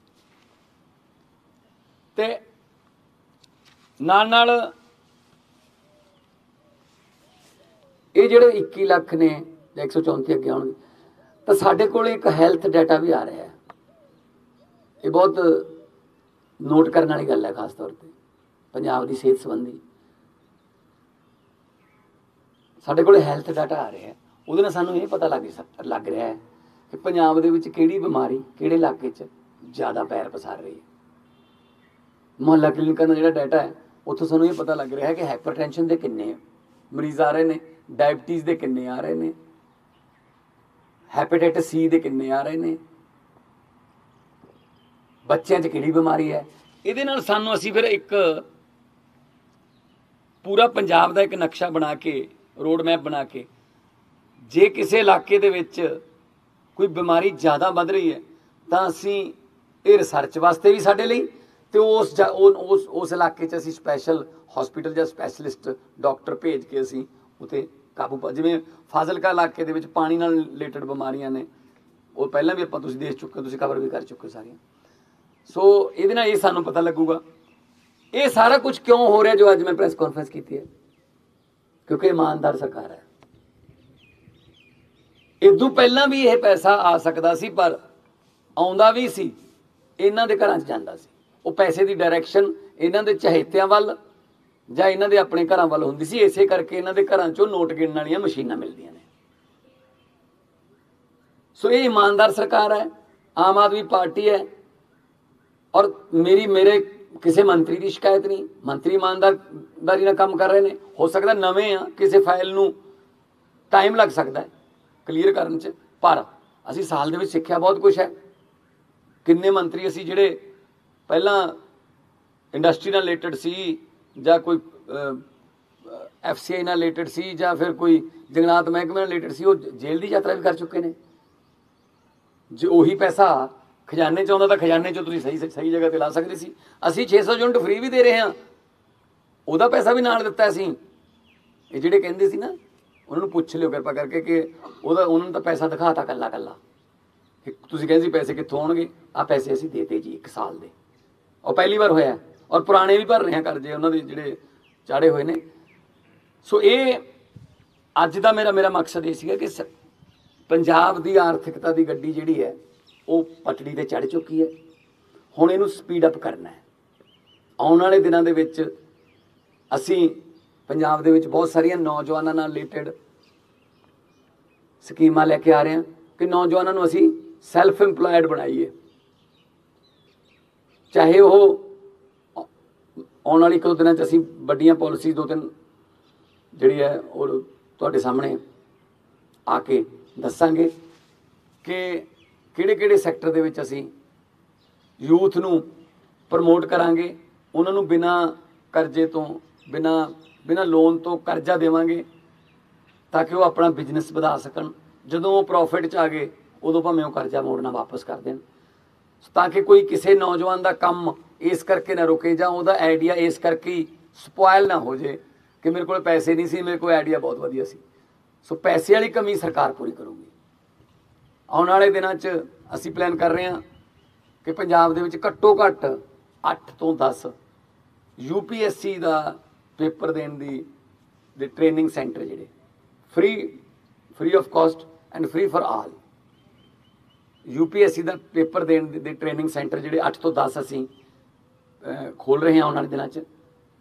ਤੇ ਨਾਲ ਇਹ ਜਿਹੜੇ 21 ਲੱਖ ਨੇ ਜਾਂ 134 ਅੱਗੇ ਆਉਣਗੇ, ਤਾਂ ਸਾਡੇ ਕੋਲ ਇੱਕ ਹੈਲਥ ਡਾਟਾ ਵੀ ਆ ਰਿਹਾ ਹੈ। ਇਹ ਬਹੁਤ ਨੋਟ ਕਰਨ ਵਾਲੀ ਗੱਲ ਹੈ, ਖਾਸ ਤੌਰ 'ਤੇ ਪੰਜਾਬ ਦੀ ਸਿਹਤ ਸੰਬੰਧੀ ਸਾਡੇ ਕੋਲ ਹੈਲਥ ਡਾਟਾ ਆ ਰਿਹਾ ਹੈ। ਉਹਦੇ ਨਾਲ ਸਾਨੂੰ ਇਹ ਪਤਾ ਲੱਗ ਰਿਹਾ ਹੈ ਕਿ ਪੰਜਾਬ ਦੇ ਵਿੱਚ ਕਿਹੜੀ ਬਿਮਾਰੀ ਕਿਹੜੇ ਇਲਾਕੇ 'ਚ ਜ਼ਿਆਦਾ ਪੈਰ ਪਸਾਰ ਰਹੀ ਹੈ। ਮੁਹੱਲਾ ਕਲੀਨਿਕਾਂ ਦਾ ਜਿਹੜਾ ਡਾਟਾ ਹੈ, ਉੱਥੋਂ ਸਾਨੂੰ ਇਹ ਪਤਾ ਲੱਗ ਰਿਹਾ ਹੈ ਕਿ ਹਾਈਪਰਟੈਂਸ਼ਨ ਦੇ ਕਿੰਨੇ ਮਰੀਜ਼ ਆ ਰਹੇ ਨੇ, ਡਾਇਬਟੀਜ਼ ਦੇ ਕਿੰਨੇ ਆ ਰਹੇ ਨੇ, ਹੈਪੇਟਾਈਟਸ ਸੀ ਦੇ ਕਿੰਨੇ ਆ ਰਹੇ ਨੇ, ਬੱਚਿਆਂ 'ਚ ਕਿਹੜੀ ਬਿਮਾਰੀ ਹੈ। ਇਹਦੇ ਨਾਲ ਸਾਨੂੰ ਅਸੀਂ ਫਿਰ ਇੱਕ ਪੂਰਾ ਪੰਜਾਬ ਦਾ ਇੱਕ ਨਕਸ਼ਾ ਬਣਾ ਕੇ, ਰੋਡ ਮੈਪ ਬਣਾ ਕੇ, ਜੇ ਕਿਸੇ ਇਲਾਕੇ ਦੇ ਵਿੱਚ ਕੋਈ ਬਿਮਾਰੀ ਜ਼ਿਆਦਾ ਵੱਧ ਰਹੀ ਹੈ ਤਾਂ ਅਸੀਂ ਇਹ ਰਿਸਰਚ ਵਾਸਤੇ ਵੀ ਸਾਡੇ ਲਈ, ਤੇ ਉਸ ਇਲਾਕੇ 'ਚ ਅਸੀਂ ਸਪੈਸ਼ਲ ਹਸਪੀਟਲ ਜਾਂ ਸਪੈਸ਼ਲਿਸਟ ਡਾਕਟਰ ਭੇਜ ਕੇ ਅਸੀਂ ਉੱਥੇ ਕਾਬੂ ਪਾ। ਜਿਵੇਂ ਫਾਜ਼ਿਲਕਾ ਇਲਾਕੇ ਦੇ ਵਿੱਚ ਪਾਣੀ ਨਾਲ ਰਿਲੇਟਡ ਬਿਮਾਰੀਆਂ ਨੇ, ਉਹ ਪਹਿਲਾਂ ਵੀ ਆਪਾਂ ਤੁਸੀਂ ਦੇਖ ਚੁੱਕੇ, ਤੁਸੀਂ ਕਵਰ ਵੀ ਕਰ ਚੁੱਕੇ ਸਾਰੀਆਂ। ਸੋ ਇਹਦੇ ਨਾਲ ਇਹ ਸਾਨੂੰ ਪਤਾ ਲੱਗੂਗਾ ਇਹ ਸਾਰਾ ਕੁਝ ਕਿਉਂ ਹੋ ਰਿਹਾ ਜੋ ਅੱਜ ਮੈਂ ਪ੍ਰੈਸ ਕਾਨਫਰੰਸ ਕੀਤੀ ਹੈ, ਕਿਉਂਕਿ ਇਮਾਨਦਾਰ ਸਰਕਾਰ ਹੈ। ਇਦੋਂ ਪਹਿਲਾਂ ਵੀ ਇਹ ਪੈਸਾ ਆ ਸਕਦਾ ਸੀ, ਪਰ ਆਉਂਦਾ ਵੀ ਸੀ, ਇਹਨਾਂ ਦੇ ਘਰਾਂ 'ਚ ਜਾਂਦਾ ਸੀ। ਉਹ ਪੈਸੇ ਦੀ ਡਾਇਰੈਕਸ਼ਨ ਇਹਨਾਂ ਦੇ ਚਹੇਤਿਆਂ ਵੱਲ ਜਾਂ ਇਹਨਾਂ ਦੇ ਆਪਣੇ ਘਰਾਂ ਵੱਲ ਹੁੰਦੀ ਸੀ। ਇਸੇ ਕਰਕੇ ਇਹਨਾਂ ਦੇ ਘਰਾਂ 'ਚੋਂ ਨੋਟ ਗਿਣਨ ਵਾਲੀਆਂ ਮਸ਼ੀਨਾਂ ਮਿਲਦੀਆਂ ਨੇ। ਸੋ ਇਹ ਇਮਾਨਦਾਰ ਸਰਕਾਰ ਹੈ, ਆਮ ਆਦਮੀ ਪਾਰਟੀ ਹੈ, ਔਰ ਮੇਰੇ ਕਿਸੇ ਮੰਤਰੀ ਦੀ ਸ਼ਿਕਾਇਤ ਨਹੀਂ। ਮੰਤਰੀ ਇਮਾਨਦਾਰੀ ਨਾਲ ਕੰਮ ਕਰ ਰਹੇ ਨੇ। ਹੋ ਸਕਦਾ ਨਵੇਂ ਆ, ਕਿਸੇ ਫਾਈਲ ਨੂੰ ਟਾਈਮ ਲੱਗ ਸਕਦਾ ਹੈ ਕਲੀਅਰ ਕਰਨ 'ਚ, ਪਰ ਅਸੀਂ ਸਾਲ ਦੇ ਵਿੱਚ ਸਿੱਖਿਆ ਬਹੁਤ ਕੁਛ ਹੈ। ਕਿੰਨੇ ਮੰਤਰੀ ਅਸੀਂ ਜਿਹੜੇ ਪਹਿਲਾਂ ਇੰਡਸਟਰੀ ਨਾਲ ਰਿਲੇਟਡ ਸੀ, ਜਾਂ ਕੋਈ FCI ਨਾਲ ਰਿਲੇਟਡ ਸੀ, ਜਾਂ ਫਿਰ ਕੋਈ ਜੰਗਲਾਤ ਮਹਿਕਮੇ ਨਾਲ ਰਿਲੇਟਡ ਸੀ, ਉਹ ਜੇਲ੍ਹ ਦੀ ਯਾਤਰਾ ਵੀ ਕਰ ਚੁੱਕੇ ਨੇ। ਜੇ ਉਹੀ ਪੈਸਾ ਖਜ਼ਾਨੇ 'ਚ ਆਉਂਦਾ ਤਾਂ ਖਜ਼ਾਨੇ 'ਚੋਂ ਤੁਸੀਂ ਸਹੀ ਜਗ੍ਹਾ 'ਤੇ ਲਾ ਸਕਦੇ ਸੀ। ਅਸੀਂ 600 ਯੂਨਿਟ ਫ੍ਰੀ ਵੀ ਦੇ ਰਹੇ ਹਾਂ, ਉਹਦਾ ਪੈਸਾ ਵੀ ਨਾਲ ਦਿੱਤਾ ਅਸੀਂ। ਇਹ ਜਿਹੜੇ ਕਹਿੰਦੇ ਸੀ ਨਾ, ਉਹਨਾਂ ਨੂੰ ਪੁੱਛ ਲਿਓ ਕਿਰਪਾ ਕਰਕੇ ਕਿ ਉਹਨਾਂ ਨੂੰ ਤਾਂ ਪੈਸਾ ਦਿਖਾਤਾ ਕੱਲਾ। ਤੁਸੀਂ ਕਹਿੰਦੇ ਸੀ ਪੈਸੇ ਕਿੱਥੋਂ ਆਉਣਗੇ, ਆਹ ਪੈਸੇ ਅਸੀਂ ਦੇਤੇ ਜੀ 1 ਸਾਲ ਦੇ। ਉਹ ਪਹਿਲੀ ਵਾਰ ਹੋਇਆ, ਔਰ ਪੁਰਾਣੇ ਵੀ ਭਰ ਰਹੇ ਆ ਕਰਜ਼ੇ ਉਹਨਾਂ ਦੇ ਜਿਹੜੇ ਚਾੜੇ ਹੋਏ ਨੇ। ਸੋ ਇਹ ਅੱਜ ਦਾ ਮੇਰਾ ਮਕਸਦ ਇਹ ਸੀਗਾ ਕਿ ਪੰਜਾਬ ਦੀ ਆਰਥਿਕਤਾ ਦੀ ਗੱਡੀ ਜਿਹੜੀ ਹੈ ਉਹ ਪਟੜੀ ਤੇ ਚੜ੍ਹ ਚੁੱਕੀ ਹੈ। ਹੁਣ ਇਹਨੂੰ ਸਪੀਡ ਅਪ ਕਰਨਾ ਹੈ। ਆਉਣ ਵਾਲੇ ਦਿਨਾਂ ਦੇ ਵਿੱਚ ਅਸੀਂ ਪੰਜਾਬ ਦੇ ਵਿੱਚ ਬਹੁਤ ਸਾਰੀਆਂ ਨੌਜਵਾਨਾਂ ਨਾਲ ਰਿਲੇਟਡ ਸਕੀਮਾਂ ਲੈ ਕੇ ਆ ਰਹੇ ਹਾਂ ਕਿ ਨੌਜਵਾਨਾਂ ਨੂੰ ਅਸੀਂ ਸੈਲਫ ਇੰਪਲਾਇਡ ਬਣਾਈਏ। ਚਾਹੇ ਉਹ ਆਉਣ ਵਾਲੀ 1-2 ਦਿਨਾਂ 'ਚ ਅਸੀਂ ਵੱਡੀਆਂ ਪਾਲਿਸੀ 2-3 ਜਿਹੜੀ ਹੈ ਉਹ ਤੁਹਾਡੇ ਸਾਹਮਣੇ ਆ ਕੇ ਦੱਸਾਂਗੇ ਕਿ ਕਿਹੜੇ ਸੈਕਟਰ ਦੇ ਵਿੱਚ ਅਸੀਂ ਯੂਥ ਨੂੰ ਪ੍ਰਮੋਟ ਕਰਾਂਗੇ, ਉਹਨਾਂ ਨੂੰ ਬਿਨਾਂ ਕਰਜ਼ੇ ਤੋਂ, ਬਿਨਾਂ ਲੋਨ ਤੋਂ ਕਰਜ਼ਾ ਦੇਵਾਂਗੇ ਤਾਂ ਕਿ ਉਹ ਆਪਣਾ ਬਿਜ਼ਨਸ ਵਧਾ ਸਕਣ। ਜਦੋਂ ਉਹ ਪ੍ਰੋਫਿਟ 'ਚ ਆ ਗਏ ਉਦੋਂ ਭਾਵੇਂ ਉਹ ਕਰਜ਼ਾ ਮੋੜਨਾ ਵਾਪਸ ਕਰ ਦੇਣ, ਤਾਂ ਕਿ ਕੋਈ ਕਿਸੇ ਨੌਜਵਾਨ ਦਾ ਕੰਮ ਇਸ ਕਰਕੇ ਨਾ ਰੁਕੇ ਜਾਂ ਉਹਦਾ ਆਈਡੀਆ ਇਸ ਕਰਕੇ ਹੀ ਸਪੋਇਲ ਨਾ ਹੋ ਜੇ ਕਿ ਮੇਰੇ ਕੋਲ ਪੈਸੇ ਨਹੀਂ ਸੀ, ਮੇਰੇ ਕੋਲ ਆਈਡੀਆ ਬਹੁਤ ਵਧੀਆ ਸੀ। ਸੋ ਪੈਸੇ ਵਾਲੀ ਕਮੀ ਸਰਕਾਰ ਪੂਰੀ ਕਰੂਗੀ। ਆਉਣ ਵਾਲੇ ਦਿਨਾਂ 'ਚ ਅਸੀਂ ਪਲਾਨ ਕਰ ਰਹੇ ਹਾਂ ਕਿ ਪੰਜਾਬ ਦੇ ਵਿੱਚ ਘੱਟੋ ਘੱਟ 8 ਤੋਂ 10 UPSC ਦਾ ਪੇਪਰ ਦੇਣ ਦੇ ਟ੍ਰੇਨਿੰਗ ਸੈਂਟਰ ਜਿਹੜੇ free of cost and free for all, UPSC ਦਾ ਪੇਪਰ ਦੇਣ ਦੇ ਟ੍ਰੇਨਿੰਗ ਸੈਂਟਰ ਜਿਹੜੇ 8 ਤੋਂ 10 ਅਸੀਂ ਖੋਲ੍ਹ ਰਹੇ ਹਾਂ ਆਉਣ ਵਾਲੇ ਦਿਨਾਂ 'ਚ।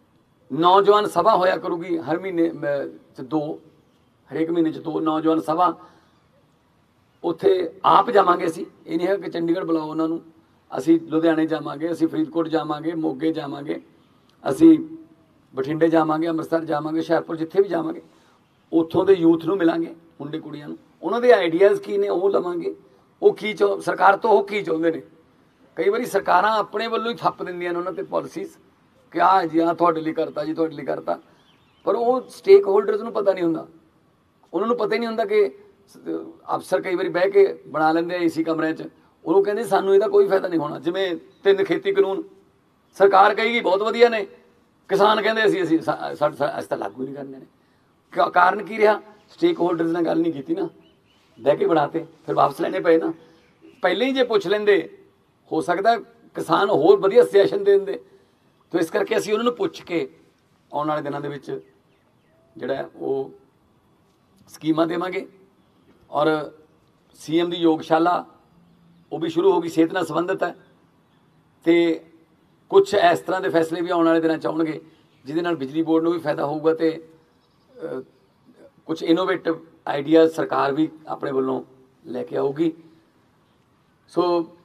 ਨੌਜਵਾਨ ਸਭਾ ਹੋਇਆ ਕਰੂਗੀ ਹਰ ਮਹੀਨੇ 'ਚ 2, ਹਰੇਕ ਮਹੀਨੇ 'ਚ 2 ਨੌਜਵਾਨ ਸਭਾ। ਉੱਥੇ ਆਪ ਜਾਵਾਂਗੇ ਅਸੀਂ, ਇਹ ਨਹੀਂ ਹੈ ਕਿ ਚੰਡੀਗੜ੍ਹ ਬੁਲਾਓ ਉਹਨਾਂ ਨੂੰ। ਅਸੀਂ ਲੁਧਿਆਣੇ ਜਾਵਾਂਗੇ, ਅਸੀਂ ਫਰੀਦਕੋਟ ਜਾਵਾਂਗੇ, ਮੋਗੇ ਜਾਵਾਂਗੇ, ਅਸੀਂ ਬਠਿੰਡੇ ਜਾਵਾਂਗੇ, ਅੰਮ੍ਰਿਤਸਰ ਜਾਵਾਂਗੇ, ਹੁਸ਼ਿਆਰਪੁਰ, ਜਿੱਥੇ ਵੀ ਜਾਵਾਂਗੇ ਉੱਥੋਂ ਦੇ ਯੂਥ ਨੂੰ ਮਿਲਾਂਗੇ, ਮੁੰਡੇ ਕੁੜੀਆਂ ਨੂੰ, ਉਹਨਾਂ ਦੇ ਆਈਡੀਆਜ਼ ਕੀ ਨੇ ਉਹ ਲਵਾਂਗੇ। ਉਹ ਕੀ ਸਰਕਾਰ ਤੋਂ ਉਹ ਕੀ ਚਾਹੁੰਦੇ ਨੇ। ਕਈ ਵਾਰੀ ਸਰਕਾਰਾਂ ਆਪਣੇ ਵੱਲੋਂ ਹੀ ਥੱਪ ਦਿੰਦੀਆਂ ਨੇ ਉਹਨਾਂ 'ਤੇ ਪਾਲਿਸੀਜ਼ ਕਿ ਆਹ ਜੀ ਆਹ ਤੁਹਾਡੇ ਲਈ ਕਰਤਾ ਜੀ, ਤੁਹਾਡੇ ਲਈ ਕਰਤਾ, ਪਰ ਉਹ ਸਟੇਕ ਹੋਲਡਰਸ ਨੂੰ ਪਤਾ ਨਹੀਂ ਹੁੰਦਾ। ਉਹਨਾਂ ਨੂੰ ਪਤਾ ਹੀ ਨਹੀਂ ਹੁੰਦਾ ਕਿ ਅਫਸਰ ਕਈ ਵਾਰੀ ਬਹਿ ਕੇ ਬਣਾ ਲੈਂਦੇ ਆ ਏਸੀ ਕਮਰਿਆਂ 'ਚ, ਉਹਨੂੰ ਕਹਿੰਦੇ ਸਾਨੂੰ ਇਹਦਾ ਕੋਈ ਫਾਇਦਾ ਨਹੀਂ ਹੋਣਾ। ਜਿਵੇਂ 3 ਖੇਤੀ ਕਾਨੂੰਨ ਸਰਕਾਰ ਕਹੇਗੀ ਬਹੁਤ ਵਧੀਆ ਨੇ, ਕਿਸਾਨ ਕਹਿੰਦੇ ਅਸੀਂ ਤਾਂ ਲਾਗੂ ਨਹੀਂ ਕਰਨੇ ਨੇ। ਕਾਰਨ ਕੀ ਰਿਹਾ? ਸਟੇਕ ਹੋਲਡਰਸ ਨਾਲ ਗੱਲ ਨਹੀਂ ਕੀਤੀ ਨਾ, ਬਹਿ ਕੇ ਬਣਾਤੇ, ਫਿਰ ਵਾਪਸ ਲੈਣੇ ਪਏ ਨਾ। ਪਹਿਲਾਂ ਹੀ ਜੇ ਪੁੱਛ ਲੈਂਦੇ ਹੋ ਸਕਦਾ ਕਿਸਾਨ ਹੋਰ ਵਧੀਆ ਸੁਜੈਸ਼ਨ ਦੇ ਦਿੰਦੇ। ਤਾਂ ਇਸ ਕਰਕੇ ਅਸੀਂ ਉਹਨਾਂ ਨੂੰ ਪੁੱਛ ਕੇ ਆਉਣ ਵਾਲੇ ਦਿਨਾਂ ਦੇ ਵਿੱਚ ਜਿਹੜਾ ਉਹ ਸਕੀਮਾਂ ਦੇਵਾਂਗੇ। ਔਰ CM ਦੀ ਯੋਗਸ਼ਾਲਾ ਉਹ ਵੀ ਸ਼ੁਰੂ ਹੋ ਗਈ, ਸਿਹਤ ਨਾਲ ਸੰਬੰਧਿਤ ਹੈ। ਅਤੇ ਕੁਛ ਇਸ ਤਰ੍ਹਾਂ ਦੇ ਫੈਸਲੇ ਵੀ ਆਉਣ ਵਾਲੇ ਦਿਨਾਂ 'ਚ ਆਉਣਗੇ ਜਿਹਦੇ ਨਾਲ ਬਿਜਲੀ ਬੋਰਡ ਨੂੰ ਵੀ ਫਾਇਦਾ ਹੋਊਗਾ ਅਤੇ ਕੁਛ ਇਨੋਵੇਟਿਵ ਆਈਡੀਆਜ਼ ਸਰਕਾਰ ਵੀ ਆਪਣੇ ਵੱਲੋਂ ਲੈ ਕੇ ਆਊਗੀ। ਸੋ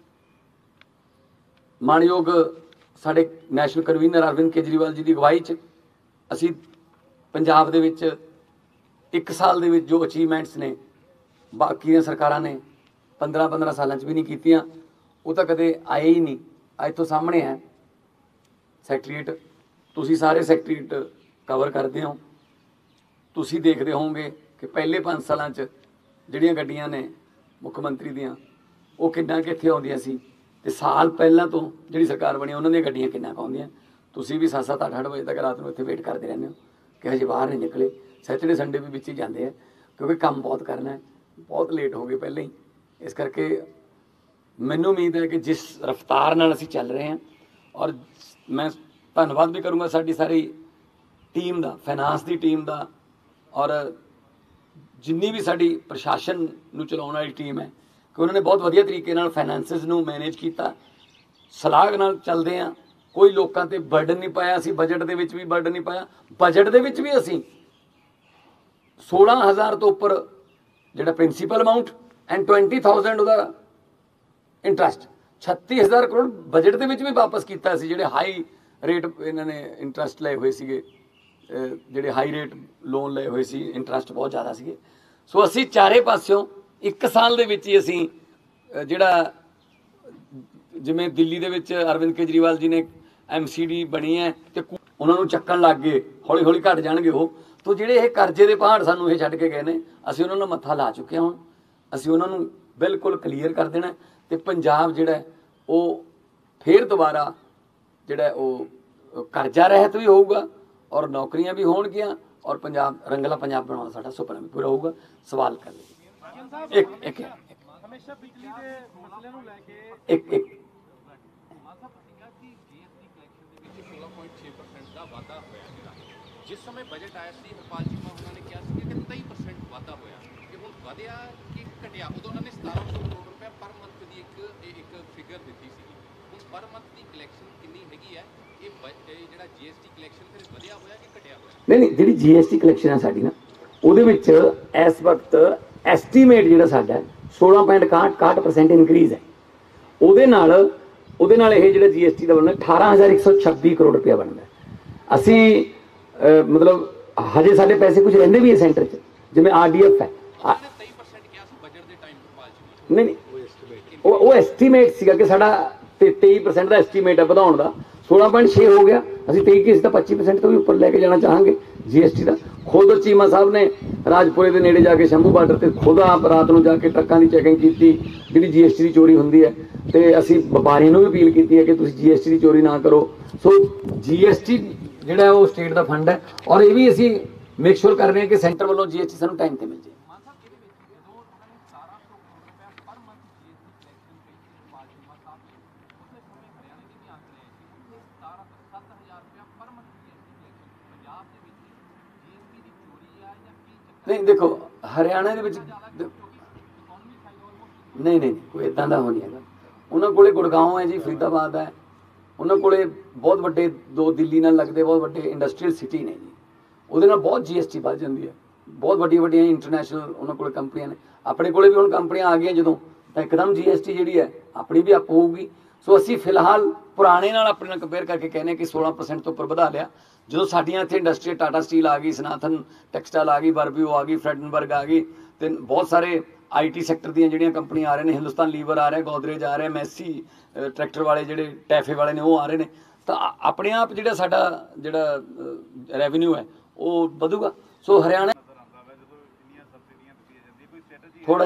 ਮਾਣਯੋਗ ਸਾਡੇ ਨੈਸ਼ਨਲ ਕਨਵੀਨਰ ਅਰਵਿੰਦ ਕੇਜਰੀਵਾਲ ਜੀ ਦੀ ਅਗਵਾਈ 'ਚ ਅਸੀਂ ਪੰਜਾਬ ਦੇ ਵਿੱਚ 1 ਸਾਲ ਦੇ ਵਿੱਚ ਜੋ ਅਚੀਵਮੈਂਟਸ ਨੇ ਬਾਕੀ ਦੀਆਂ ਸਰਕਾਰਾਂ ਨੇ 15 ਸਾਲਾਂ 'ਚ ਵੀ ਨਹੀਂ ਕੀਤੀਆਂ, ਉਹ ਤਾਂ ਕਦੇ ਆਏ ਹੀ ਨਹੀਂ। ਅੱਜ ਤੋਂ ਸਾਹਮਣੇ ਹੈ ਸੈਕਟਰੀਏਟ, ਤੁਸੀਂ ਸਾਰੇ ਸੈਕਟਰੀਏਟ ਕਵਰ ਕਰਦੇ ਹੋ, ਤੁਸੀਂ ਦੇਖਦੇ ਹੋਵੋਗੇ ਕਿ ਪਹਿਲੇ 5 ਸਾਲਾਂ 'ਚ ਜਿਹੜੀਆਂ ਗੱਡੀਆਂ ਨੇ ਮੁੱਖ ਮੰਤਰੀ ਦੀਆਂ ਉਹ ਕਿੰਨਾ ਕਿੱਥੇ ਆਉਂਦੀਆਂ ਸੀ, ਅਤੇ ਸਾਲ ਪਹਿਲਾਂ ਤੋਂ ਜਿਹੜੀ ਸਰਕਾਰ ਬਣੀ ਉਹਨਾਂ ਦੀਆਂ ਗੱਡੀਆਂ ਕਿੰਨਾ ਕੁ ਆਉਂਦੀਆਂ। ਤੁਸੀਂ ਵੀ 7-7, 8-8 ਵਜੇ ਤੱਕ ਰਾਤ ਨੂੰ ਇੱਥੇ ਵੇਟ ਕਰਦੇ ਰਹਿੰਦੇ ਹੋ ਕਿ ਹਜੇ ਬਾਹਰ ਨਹੀਂ ਨਿਕਲੇ। ਸੈਟਰਡੇ ਸੰਡੇ ਵੀ ਵਿੱਚ ਹੀ ਜਾਂਦੇ ਆ ਕਿਉਂਕਿ ਕੰਮ ਬਹੁਤ ਕਰਨਾ ਹੈ, ਬਹੁਤ ਲੇਟ ਹੋ ਗਏ ਪਹਿਲਾਂ ਹੀ। ਇਸ ਕਰਕੇ ਮੈਨੂੰ ਉਮੀਦ ਹੈ ਕਿ ਜਿਸ ਰਫਤਾਰ ਨਾਲ ਅਸੀਂ ਚੱਲ ਰਹੇ ਹਾਂ, ਔਰ ਮੈਂ ਧੰਨਵਾਦ ਵੀ ਕਰੂੰਗਾ ਸਾਡੀ ਸਾਰੀ ਟੀਮ ਦਾ, ਫਾਈਨਾਂਸ ਦੀ ਟੀਮ ਦਾ, ਔਰ ਜਿੰਨੀ ਵੀ ਸਾਡੀ ਪ੍ਰਸ਼ਾਸਨ ਨੂੰ ਚਲਾਉਣ ਵਾਲੀ ਟੀਮ ਹੈ ਕਿ ਉਹਨਾਂ ਨੇ ਬਹੁਤ ਵਧੀਆ ਤਰੀਕੇ ਨਾਲ ਫਾਈਨੈਂਸਿਸ ਨੂੰ ਮੈਨੇਜ ਕੀਤਾ। ਸਲਾਹ ਨਾਲ ਚੱਲਦੇ ਹਾਂ, ਕੋਈ ਲੋਕਾਂ 'ਤੇ ਬਰਡਨ ਨਹੀਂ ਪਾਇਆ। ਅਸੀਂ ਬਜਟ ਦੇ ਵਿੱਚ ਵੀ ਬਰਡਨ ਨਹੀਂ ਪਾਇਆ। ਬਜਟ ਦੇ ਵਿੱਚ ਵੀ ਅਸੀਂ 16,000 ਤੋਂ ਉੱਪਰ ਜਿਹੜਾ ਪ੍ਰਿੰਸੀਪਲ ਅਮਾਊਂਟ ਐਂਡ 20,000 ਉਹਦਾ ਇੰਟਰਸਟ, 36,000 ਕਰੋੜ ਬਜਟ ਦੇ ਵਿੱਚ ਵੀ ਵਾਪਸ ਕੀਤਾ ਸੀ। ਜਿਹੜੇ ਹਾਈ ਰੇਟ ਇਹਨਾਂ ਨੇ ਇੰਟਰਸਟ ਲਏ ਹੋਏ ਸੀਗੇ, ਜਿਹੜੇ ਹਾਈ ਰੇਟ ਲੋਨ ਲਏ ਹੋਏ ਸੀ, ਇੰਟਰਸਟ ਬਹੁਤ ਜ਼ਿਆਦਾ ਸੀਗੇ। ਸੋ ਅਸੀਂ ਚਾਰੇ ਪਾਸਿਓਂ 1 ਸਾਲ ਦੇ ਵਿੱਚ ਹੀ ਅਸੀਂ ਜਿਹੜਾ ਜਿਵੇਂ ਦਿੱਲੀ ਦੇ ਵਿੱਚ ਅਰਵਿੰਦ ਕੇਜਰੀਵਾਲ ਜੀ ਨੇ MCD ਬਣੀ ਹੈ ਅਤੇ ਉਹਨਾਂ ਨੂੰ ਚੱਕਣ ਲੱਗ ਗਏ, ਹੌਲੀ ਹੌਲੀ ਘੱਟ ਜਾਣਗੇ ਉਹ। ਤੋ ਜਿਹੜੇ ਇਹ ਕਰਜ਼ੇ ਦੇ ਪਹਾੜ ਸਾਨੂੰ ਇਹ ਛੱਡ ਕੇ ਗਏ ਨੇ, ਅਸੀਂ ਉਹਨਾਂ ਨੂੰ ਮੱਥਾ ਲਾ ਚੁੱਕੇ ਹਾਂ। ਹੁਣ ਅਸੀਂ ਉਹਨਾਂ ਨੂੰ ਬਿਲਕੁਲ ਕਲੀਅਰ ਕਰ ਦੇਣਾ ਅਤੇ ਪੰਜਾਬ ਜਿਹੜਾ ਉਹ ਫਿਰ ਦੁਬਾਰਾ ਜਿਹੜਾ ਉਹ ਕਰਜ਼ਾ ਰਹਿਤ ਵੀ ਹੋਊਗਾ, ਔਰ ਨੌਕਰੀਆਂ ਵੀ ਹੋਣਗੀਆਂ, ਔਰ ਪੰਜਾਬ ਰੰਗਲਾ ਪੰਜਾਬ ਬਣਾਉਣ ਸਾਡਾ ਸੁਪਨਾ ਵੀ ਪੂਰਾ ਹੋਊਗਾ। ਸਵਾਲ ਕਰ ਲਈ ਇੱਕ ਹਮੇਸ਼ਾ ਬਿਜਲੀ ਦੇ ਮਸਲੇ ਨੂੰ ਲੈ ਕੇ ਇੱਕ 16.6% ਦਾ ਵਾਧਾ ਹੋਇਆ ਜਿਹੜਾ ਜਿਸ ਸਮੇਂ ਬਜਟ ਆਇਆ ਸੀ ਹਰਪਾਲ ਚੀਮਾ ਉਹਨਾਂ ਨੇ ਕਿਹਾ ਸੀ ਕਿ 23% ਵਾਧਾ ਹੋਇਆ ਕਿ ਹੁਣ ਵਧਿਆ ਕਿ ਘਟਿਆ। ਉਦੋਂ ਉਹਨਾਂ ਨੇ 1700 ਕਰੋੜ ਰੁਪਏ ਪਰ ਮੰਥ ਦੀ ਇੱਕ ਫਿਗਰ ਦਿੱਤੀ ਸੀ। ਹੁਣ ਪਰ ਮੰਥ ਦੀ ਕਲੈਕਸ਼ਨ ਕਿੰਨੀ ਹੈਗੀ ਹੈ? ਇਹ ਜਿਹੜਾ GST ਕਲੈਕਸ਼ਨ ਫਿਰ ਵਧਿਆ ਹੋਇਆ ਕਿ ਘਟਿਆ ਹੋਇਆ? ਨਹੀਂ, ਜਿਹੜੀ GST ਕਲੈਕਸ਼ਨ ਹੈ ਸਾਡੀ ਨਾ, ਉਹਦੇ ਵਿੱਚ ਇਸ ਵਕਤ ਐਸਟੀਮੇਟ ਜਿਹੜਾ ਸਾਡਾ 16.61% ਇਨਕਰੀਜ਼ ਹੈ। ਉਹਦੇ ਨਾਲ ਇਹ ਜਿਹੜਾ GST ਦਾ ਬਣਨਾ 18,126 ਕਰੋੜ ਰੁਪਇਆ ਬਣਦਾ। ਅਸੀਂ ਮਤਲਬ ਹਜੇ ਸਾਡੇ ਪੈਸੇ ਕੁਝ ਰਹਿੰਦੇ ਵੀ ਹੈ ਸੈਂਟਰ 'ਚ, ਜਿਵੇਂ RDF ਹੈ। 23% ਕਿਹਾ ਸੀ ਬਜਟ ਦੇ ਟਾਈਮ ਹਰਪਾਲ ਚੀਮਾ ਨਹੀਂ, ਉਹ ਐਸਟੀਮੇਟ ਸੀਗਾ ਕਿ ਸਾਡਾ 23% ਦਾ ਐਸਟੀਮੇਟ ਹੈ ਵਧਾਉਣ ਦਾ। 16.6 ਹੋ ਗਿਆ, ਅਸੀਂ 23 ਕਿਸੇ ਦਾ 25% ਤੋਂ ਵੀ ਉੱਪਰ ਲੈ ਕੇ ਜਾਣਾ ਚਾਹਾਂਗੇ GST ਦਾ। ਖੁਦ ਚੀਮਾ ਸਾਹਿਬ ਨੇ ਰਾਜਪੁਰੇ ਦੇ ਨੇੜੇ ਜਾ ਕੇ ਸ਼ੰਭੂ ਬਾਰਡਰ ਤੇ ਖੁਦ ਆਪ ਰਾਤ ਨੂੰ ਜਾ ਕੇ ਟਰੱਕਾਂ ਦੀ ਚੈਕਿੰਗ ਕੀਤੀ ਜਿਹੜੀ GST ਦੀ ਚੋਰੀ ਹੁੰਦੀ ਹੈ। ਤੇ ਅਸੀਂ ਵਪਾਰੀਆਂ ਨੂੰ ਵੀ ਅਪੀਲ ਕੀਤੀ ਹੈ ਕਿ ਤੁਸੀਂ GST ਦੀ ਚੋਰੀ ਨਾ ਕਰੋ। ਸੋ GST ਜਿਹੜਾ ਉਹ ਸਟੇਟ ਦਾ ਫੰਡ ਹੈ, ਔਰ ਇਹ ਵੀ ਅਸੀਂ ਮੇਕ ਸ਼ੋਰ ਕਰ ਰਹੇ ਹਾਂ ਕਿ ਸੈਂਟਰ ਵੱਲੋਂ GST ਸਾਨੂੰ ਟਾਈਮ ਤੇ ਮਿਲ ਜਾਏ। ਨਹੀਂ ਦੇਖੋ, ਹਰਿਆਣਾ ਦੇ ਵਿੱਚ ਨਹੀਂ ਕੋਈ ਇੱਦਾਂ ਦਾ ਹੋ ਨਹੀਂ ਹੈਗਾ। ਉਹਨਾਂ ਕੋਲੇ ਗੁੜਗਾਉਂ ਹੈ ਜੀ, ਫਰੀਦਾਬਾਦ ਹੈ, ਉਹਨਾਂ ਕੋਲੇ ਬਹੁਤ ਵੱਡੇ 2 ਦਿੱਲੀ ਨਾਲ ਲੱਗਦੇ ਬਹੁਤ ਵੱਡੇ ਇੰਡਸਟਰੀਅਲ ਸਿਟੀ ਨੇ ਜੀ, ਉਹਦੇ ਨਾਲ ਬਹੁਤ GST ਵੱਧ ਜਾਂਦੀ ਹੈ। ਬਹੁਤ ਵੱਡੀਆਂ ਵੱਡੀਆਂ ਇੰਟਰਨੈਸ਼ਨਲ ਉਹਨਾਂ ਕੋਲ ਕੰਪਨੀਆਂ ਨੇ, ਆਪਣੇ ਕੋਲੇ ਵੀ ਹੁਣ ਕੰਪਨੀਆਂ ਆ ਗਈਆਂ ਜਦੋਂ, ਤਾਂ ਇੱਕਦਮ GST ਜਿਹੜੀ ਹੈ ਆਪਣੀ ਵੀ ਅਪ ਹੋਊਗੀ। ਸੋ ਅਸੀਂ ਫਿਲਹਾਲ ਪੁਰਾਣੇ ਨਾਲ ਆਪਣੇ ਨਾਲ ਕੰਪੇਅਰ ਕਰਕੇ ਕਹਿੰਦੇ ਕਿ 16% ਤੋਂ ਉੱਪਰ ਵਧਾ ਲਿਆ। ਜਦੋਂ ਸਾਡੀਆਂ ਇੱਥੇ ਇੰਡਸਟਰੀ ਟਾਟਾ ਸਟੀਲ ਆ ਗਈ, ਸਨਾਤਨ ਟੈਕਸਟਾਈਲ ਆ ਗਈ, ਬਰਬੀਓ ਆ ਗਈ, ਫਰੈਡਨਬਰਗ ਆ ਗਈ, ਤੇ ਬਹੁਤ ਸਾਰੇ IT ਸੈਕਟਰ ਦੀਆਂ ਜਿਹੜੀਆਂ ਕੰਪਨੀਆਂ ਆ ਰਹੇ ਨੇ, ਹਿੰਦੁਸਤਾਨ ਲੀਵਰ ਆ ਰਿਹਾ, ਗੋਦਰੇਜ ਆ ਰਿਹਾ, ਮੈਸੀ ਟਰੈਕਟਰ ਵਾਲੇ ਜਿਹੜੇ ਟੈਫੇ ਵਾਲੇ ਨੇ ਉਹ ਆ ਰਹੇ ਨੇ, ਤਾਂ ਆਪਣੇ ਆਪ ਜਿਹੜਾ ਸਾਡਾ ਜਿਹੜਾ ਰੈਵਨਿਊ ਹੈ ਉਹ ਵਧੂਗਾ। ਸੋ ਹਰਿਆਣਾ ਥੋੜਾ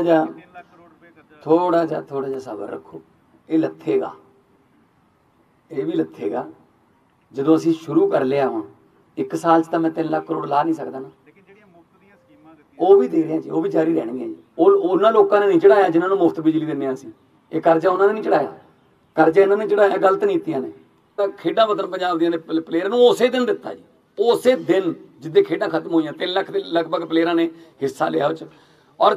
ਜਿਹਾ ਸਬਰ ਰੱਖੋ, ਇਹ ਲੱਥੇਗਾ, ਇਹ ਵੀ ਲੱਥੇਗਾ। ਜਦੋਂ ਅਸੀਂ ਸ਼ੁਰੂ ਕਰ ਲਿਆ, ਹੁਣ 1 ਸਾਲ 'ਚ ਤਾਂ ਮੈਂ 3 ਲੱਖ ਕਰੋੜ ਲਾ ਨਹੀਂ ਸਕਦਾ ਨਾ, ਉਹ ਵੀ ਦੇ ਰਹੇ ਜੀ, ਉਹ ਵੀ ਜਾਰੀ ਰਹਿਣਗੀਆਂ ਜੀ। ਉਹ ਉਹਨਾਂ ਲੋਕਾਂ ਨੇ ਨਹੀਂ ਚੜਾਇਆ ਜਿਨ੍ਹਾਂ ਨੂੰ ਮੁਫਤ ਬਿਜਲੀ ਦਿੰਦੇ ਹਾਂ ਅਸੀਂ, ਇਹ ਕਰਜ਼ਾ ਉਹਨਾਂ ਨੇ ਨਹੀਂ ਚੜਾਇਆ, ਕਰਜ਼ਾ ਇਹਨਾਂ ਨੇ ਚੜਾਇਆ, ਗਲਤ ਨੀਤੀਆਂ ਨੇ। ਤਾਂ ਖੇਡਾਂ ਵਤਨ ਪੰਜਾਬ ਦੀਆਂ ਨੇ ਪਲੇਅਰ ਨੂੰ ਉਸੇ ਦਿਨ ਦਿੱਤਾ ਜੀ, ਉਸੇ ਦਿਨ ਜਿੱਦੇ ਖੇਡਾਂ ਖਤਮ ਹੋਈਆਂ। 3 ਲੱਖ ਦੇ ਲਗਭਗ ਪਲੇਅਰਾਂ ਨੇ ਹਿੱਸਾ ਲਿਆ ਉਹ 'ਚ, ਔਰ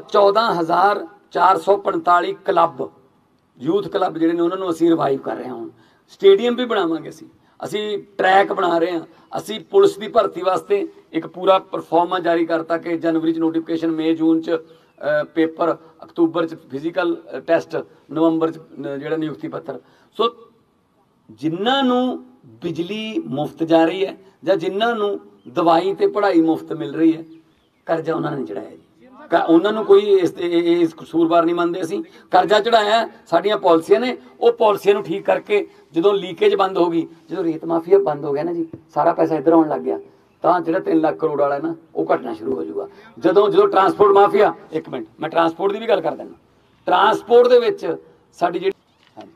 14,445 ਕਲੱਬ, ਯੂਥ ਕਲੱਬ ਜਿਹੜੇ ਨੇ ਉਹਨਾਂ ਨੂੰ ਅਸੀਂ ਰਿਵਾਈਵ ਕਰ ਰਹੇ ਹਾਂ। ਹੁਣ ਸਟੇਡੀਅਮ ਵੀ ਬਣਾਵਾਂਗੇ ਅਸੀਂ ਟਰੈਕ ਬਣਾ ਰਹੇ ਹਾਂ। ਅਸੀਂ ਪੁਲਿਸ ਦੀ ਭਰਤੀ ਵਾਸਤੇ ਇੱਕ ਪੂਰਾ ਪਰਫਾਰਮਾ ਜਾਰੀ ਕਰਤਾ ਕਿ ਜਨਵਰੀ 'ਚ ਨੋਟੀਫਿਕੇਸ਼ਨ, ਮਈ ਜੂਨ 'ਚ ਪੇਪਰ, ਅਕਤੂਬਰ 'ਚ ਫਿਜ਼ੀਕਲ ਟੈਸਟ, ਨਵੰਬਰ 'ਚ ਜਿਹੜਾ ਨਿਯੁਕਤੀ ਪੱਤਰ। ਸੋ ਜਿਨ੍ਹਾਂ ਨੂੰ ਬਿਜਲੀ ਮੁਫਤ ਜਾ ਰਹੀ ਹੈ ਜਾਂ ਜਿਨ੍ਹਾਂ ਨੂੰ ਦਵਾਈ ਤੇ ਪੜ੍ਹਾਈ ਮੁਫਤ ਮਿਲ ਰਹੀ ਹੈ, ਕਰਜ਼ਾ ਉਹਨਾਂ ਨੇ ਨਹੀਂ ਚੜਾਇਆ ਜੀ, ਉਹਨਾਂ ਨੂੰ ਕੋਈ ਇਸ ਕਸੂਰਵਾਰ ਨਹੀਂ ਮੰਨਦੇ ਅਸੀਂ। ਕਰਜ਼ਾ ਚੜਾਇਆ ਸਾਡੀਆਂ ਪਾਲਿਸੀਆਂ ਨੇ, ਉਹ ਪਾਲਿਸੀਆਂ ਨੂੰ ਠੀਕ ਕਰਕੇ ਜਦੋਂ ਲੀਕੇਜ ਬੰਦ ਹੋ ਗਈ, ਜਦੋਂ ਰੇਤ ਮਾਫੀਆ ਬੰਦ ਹੋ ਗਿਆ ਨਾ ਜੀ, ਸਾਰਾ ਪੈਸਾ ਇੱਧਰ ਆਉਣ ਲੱਗ ਗਿਆ, ਤਾਂ ਜਿਹੜਾ 3 ਲੱਖ ਕਰੋੜ ਵਾਲਾ ਨਾ ਉਹ ਘਟਣਾ ਸ਼ੁਰੂ ਹੋ ਜਾਊਗਾ। ਜਦੋਂ ਟਰਾਂਸਪੋਰਟ ਮਾਫੀਆ, 1 ਮਿੰਟ ਮੈਂ ਟਰਾਂਸਪੋਰਟ ਦੀ ਵੀ ਗੱਲ ਕਰ ਦਿੰਦਾ, ਟਰਾਂਸਪੋਰਟ ਦੇ ਵਿੱਚ ਸਾਡੀ ਜਿਹੜੀ ਹਾਂਜੀ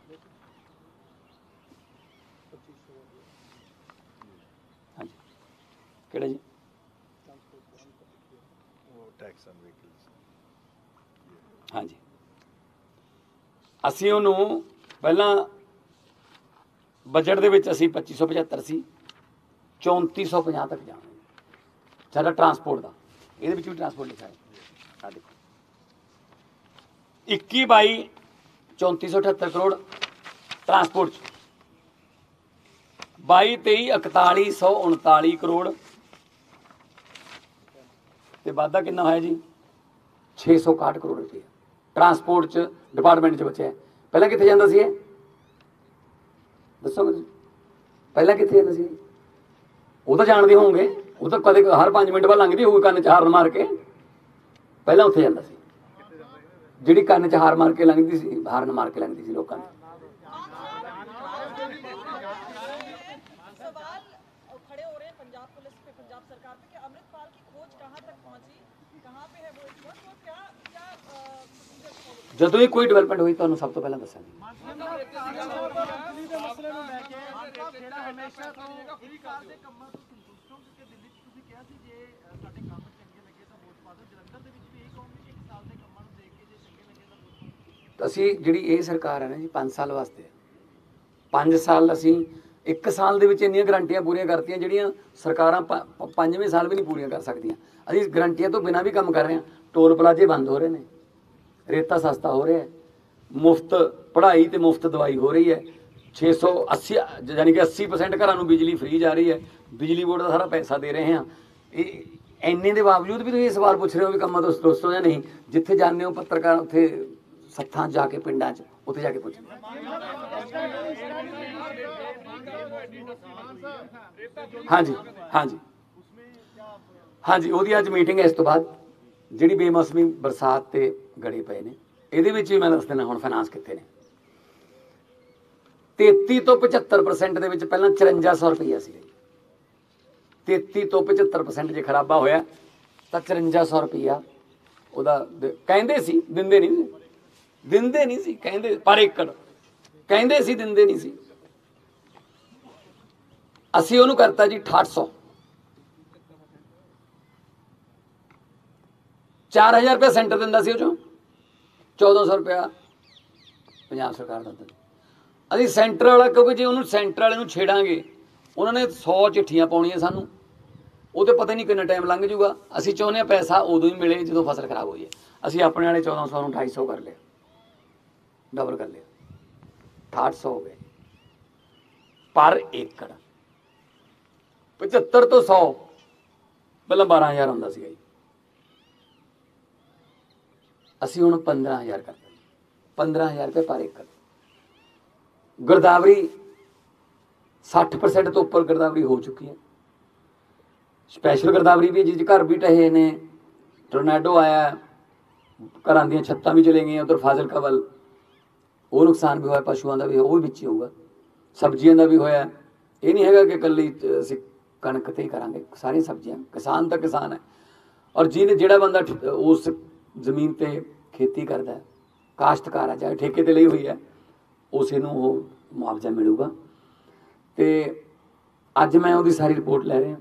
ਕਿਹੜਾ ਜੀ ਹਾਂਜੀ, ਅਸੀਂ ਉਹਨੂੰ ਪਹਿਲਾਂ ਬਜਟ ਦੇ ਵਿੱਚ ਅਸੀਂ 2575 ਸੀ, 3450 ਤੱਕ ਜਾਵਾਂਗੇ ਸਾਡਾ ਟਰਾਂਸਪੋਰਟ ਦਾ। ਇਹਦੇ ਵਿੱਚ ਵੀ ਟਰਾਂਸਪੋਰਟ ਲਿਖਿਆ ਹੈ, ਆ ਦੇਖੋ 21-22 3478 ਕਰੋੜ ਟਰਾਂਸਪੋਰਟ 'ਚ, 22-23 4139 ਕਰੋੜ, ਤੇ ਵਾਧਾ ਕਿੰਨਾ ਹੋਇਆ ਜੀ 661 ਕਰੋੜ ਰੁਪਏ ਟਰਾਂਸਪੋਰਟ 'ਚ ਡਿਪਾਰਟਮੈਂਟ 'ਚ ਬਚਿਆ। ਪਹਿਲਾਂ ਕਿੱਥੇ ਜਾਂਦਾ ਸੀ ਇਹ ਦੱਸੋ, ਪਹਿਲਾਂ ਕਿੱਥੇ ਜਾਂਦਾ ਸੀ? ਉਹ ਤਾਂ ਜਾਣਦੇ ਹੋਣਗੇ, ਉਹ ਤਾਂ ਕਦੇ ਹਰ 5 ਮਿੰਟ ਬਾਅਦ ਲੰਘਦੀ ਹੋਊਗੀ ਕੰਨ 'ਚ ਹਾਰਨ ਮਾਰ ਕੇ, ਪਹਿਲਾਂ ਉੱਥੇ ਜਾਂਦਾ ਸੀ, ਜਿਹੜੀ ਕੰਨ 'ਚ ਹਾਰ ਮਾਰ ਕੇ ਲੰਘਦੀ ਸੀ, ਹਾਰਨ ਮਾਰ ਕੇ ਲੰਘਦੀ ਸੀ ਲੋਕਾਂ ਨੇ। ਜਦੋਂ ਹੀ ਕੋਈ ਡਿਵੈਲਪਮੈਂਟ ਹੋਈ ਤੁਹਾਨੂੰ ਸਭ ਤੋਂ ਪਹਿਲਾਂ ਦੱਸਾਂਗੇ। ਅਸੀਂ ਜਿਹੜੀ ਇਹ ਸਰਕਾਰ ਹੈ ਨਾ ਜੀ, 5 ਸਾਲ ਵਾਸਤੇ, 5 ਸਾਲ ਅਸੀਂ 1 ਸਾਲ ਦੇ ਵਿੱਚ ਇੰਨੀਆਂ ਗਰੰਟੀਆਂ ਪੂਰੀਆਂ ਕਰਤੀਆਂ ਜਿਹੜੀਆਂ ਸਰਕਾਰਾਂ 5ਵੇਂ ਸਾਲ ਵੀ ਨਹੀਂ ਪੂਰੀਆਂ ਕਰ ਸਕਦੀਆਂ। ਅਸੀਂ ਗਰੰਟੀਆਂ ਤੋਂ ਬਿਨਾਂ ਵੀ ਕੰਮ ਕਰ ਰਹੇ ਹਾਂ। ਟੋਲ ਪਲਾਜ਼ੇ ਬੰਦ ਹੋ ਰਹੇ ਨੇ, ਰੇਤਾ ਸਸਤਾ ਹੋ ਰਿਹਾ ਹੈ, ਮੁਫਤ ਪੜ੍ਹਾਈ ਤੇ ਮੁਫਤ ਦਵਾਈ ਹੋ ਰਹੀ ਹੈ, 680 ਯਾਨੀ ਕਿ 80% ਘਰਾਂ ਨੂੰ ਬਿਜਲੀ ਫ੍ਰੀ ਜਾ ਰਹੀ ਹੈ, ਬਿਜਲੀ ਬੋਰਡ ਦਾ ਸਾਰਾ ਪੈਸਾ ਦੇ ਰਹੇ ਹਾਂ। ਇਹ ਇੰਨੇ ਦੇ ਬਾਵਜੂਦ ਵੀ ਤੁਸੀਂ ਇਹ ਸਵਾਲ ਪੁੱਛ ਰਹੇ ਹੋ ਵੀ ਕੰਮਾਂ ਤੋਂ ਸੰਤੁਸ਼ਟ ਹੋ ਜਾਂ ਨਹੀਂ। ਜਿੱਥੇ ਜਾਂਦੇ ਹੋ ਪੱਤਰਕਾਰ, ਉੱਥੇ ਸੱਥਾਂ ਜਾ ਕੇ, ਪਿੰਡਾਂ 'ਚ, ਉੱਥੇ ਜਾ ਕੇ ਪੁੱਛੋ। ਹਾਂਜੀ ਹਾਂਜੀ ਹਾਂਜੀ, ਉਹਦੀ ਅੱਜ ਮੀਟਿੰਗ ਹੈ। ਇਸ ਤੋਂ ਬਾਅਦ ਜਿਹੜੀ ਬੇਮੌਸਮੀ ਬਰਸਾਤ ਤੇ ਗੜੇ ਪਏ ਨੇ, ਇਹਦੇ ਵਿੱਚ ਵੀ ਮੈਂ ਦੱਸ ਦਿੰਦਾ ਹੁਣ ਫਾਈਨਾਂਸ ਕਿੱਥੇ ਨੇ। 33 ਤੋਂ 75% ਦੇ ਵਿੱਚ ਪਹਿਲਾਂ 5400 ਰੁਪਈਆ ਸੀ, 33 ਤੋਂ 75% ਜੇ ਖਰਾਬਾ ਹੋਇਆ ਤਾਂ 5400 ਰੁਪਈਆ ਉਹਦਾ ਕਹਿੰਦੇ ਸੀ, ਦਿੰਦੇ ਨਹੀਂ ਸੀ ਕਹਿੰਦੇ, ਪਰ ਏਕੜ ਕਹਿੰਦੇ ਸੀ, ਦਿੰਦੇ ਨਹੀਂ ਸੀ। ਅਸੀਂ ਉਹਨੂੰ ਕਰਤਾ ਜੀ 6800, 4000 ਰੁਪਇਆ ਸੈਂਟਰ ਦਿੰਦਾ ਸੀ, ਉਹ ਚੋਂ 1400 ਰੁਪਇਆ ਪੰਜਾਬ ਸਰਕਾਰ ਦਿੰਦਾ। ਅਸੀਂ ਸੈਂਟਰ ਵਾਲਾ, ਕਿਉਂਕਿ ਜੇ ਉਹਨੂੰ ਸੈਂਟਰ ਵਾਲੇ ਨੂੰ ਛੇੜਾਂਗੇ ਉਹਨਾਂ ਨੇ 100 ਚਿੱਠੀਆਂ ਪਾਉਣੀਆਂ ਸਾਨੂੰ, ਉਹ ਤੇ ਪਤਾ ਨਹੀਂ ਕਿੰਨਾ ਟਾਈਮ ਲੰਘ ਜੂਗਾ। ਅਸੀਂ ਚਾਹੁੰਦੇ ਹਾਂ ਪੈਸਾ ਉਦੋਂ ਹੀ ਮਿਲੇ ਜਦੋਂ ਫਸਲ ਖਰਾਬ ਹੋਈ ਹੈ। ਅਸੀਂ ਆਪਣੇ ਵਾਲੇ 1400 ਨੂੰ 2800 ਕਰ ਲਿਆ, ਡਬਲ ਕਰ ਲਿਆ, 6800 ਹੋ ਗਏ। पर एकड़। 75 ਤੋਂ 100 ਪਹਿਲਾਂ 12,000 ਹੁੰਦਾ ਸੀਗਾ ਜੀ, ਅਸੀਂ ਹੁਣ 15,000 ਕਰਦੇ, 15,000 रुपये पर एकड़। गिरदावरी 60% ਤੋਂ ਉੱਪਰ गिरदावरी हो चुकी है। स्पैशल गिरदावरी भी जिस घर भी ढहे ने, टोरनैडो आया, घर दी छत्तां भी चले गई, उधर फाजिलका वल वो नुकसान भी होया, पशुओं का भी वो भी विच ही होगा, सब्जियों का भी होया। ये नहीं है कि कल्ली असीं कणक ते ही करांगे, सारी सब्जियां, किसान तो किसान है। और जिन्हें जिहड़ा बंदा उस जमीन ते खेती करता है, काश्तकार है, चाहे ठेके ते लई हुई है, उसे नूं वो मुआवजा मिलूगा। तो अज मैं उसकी सारी रिपोर्ट लै रहा।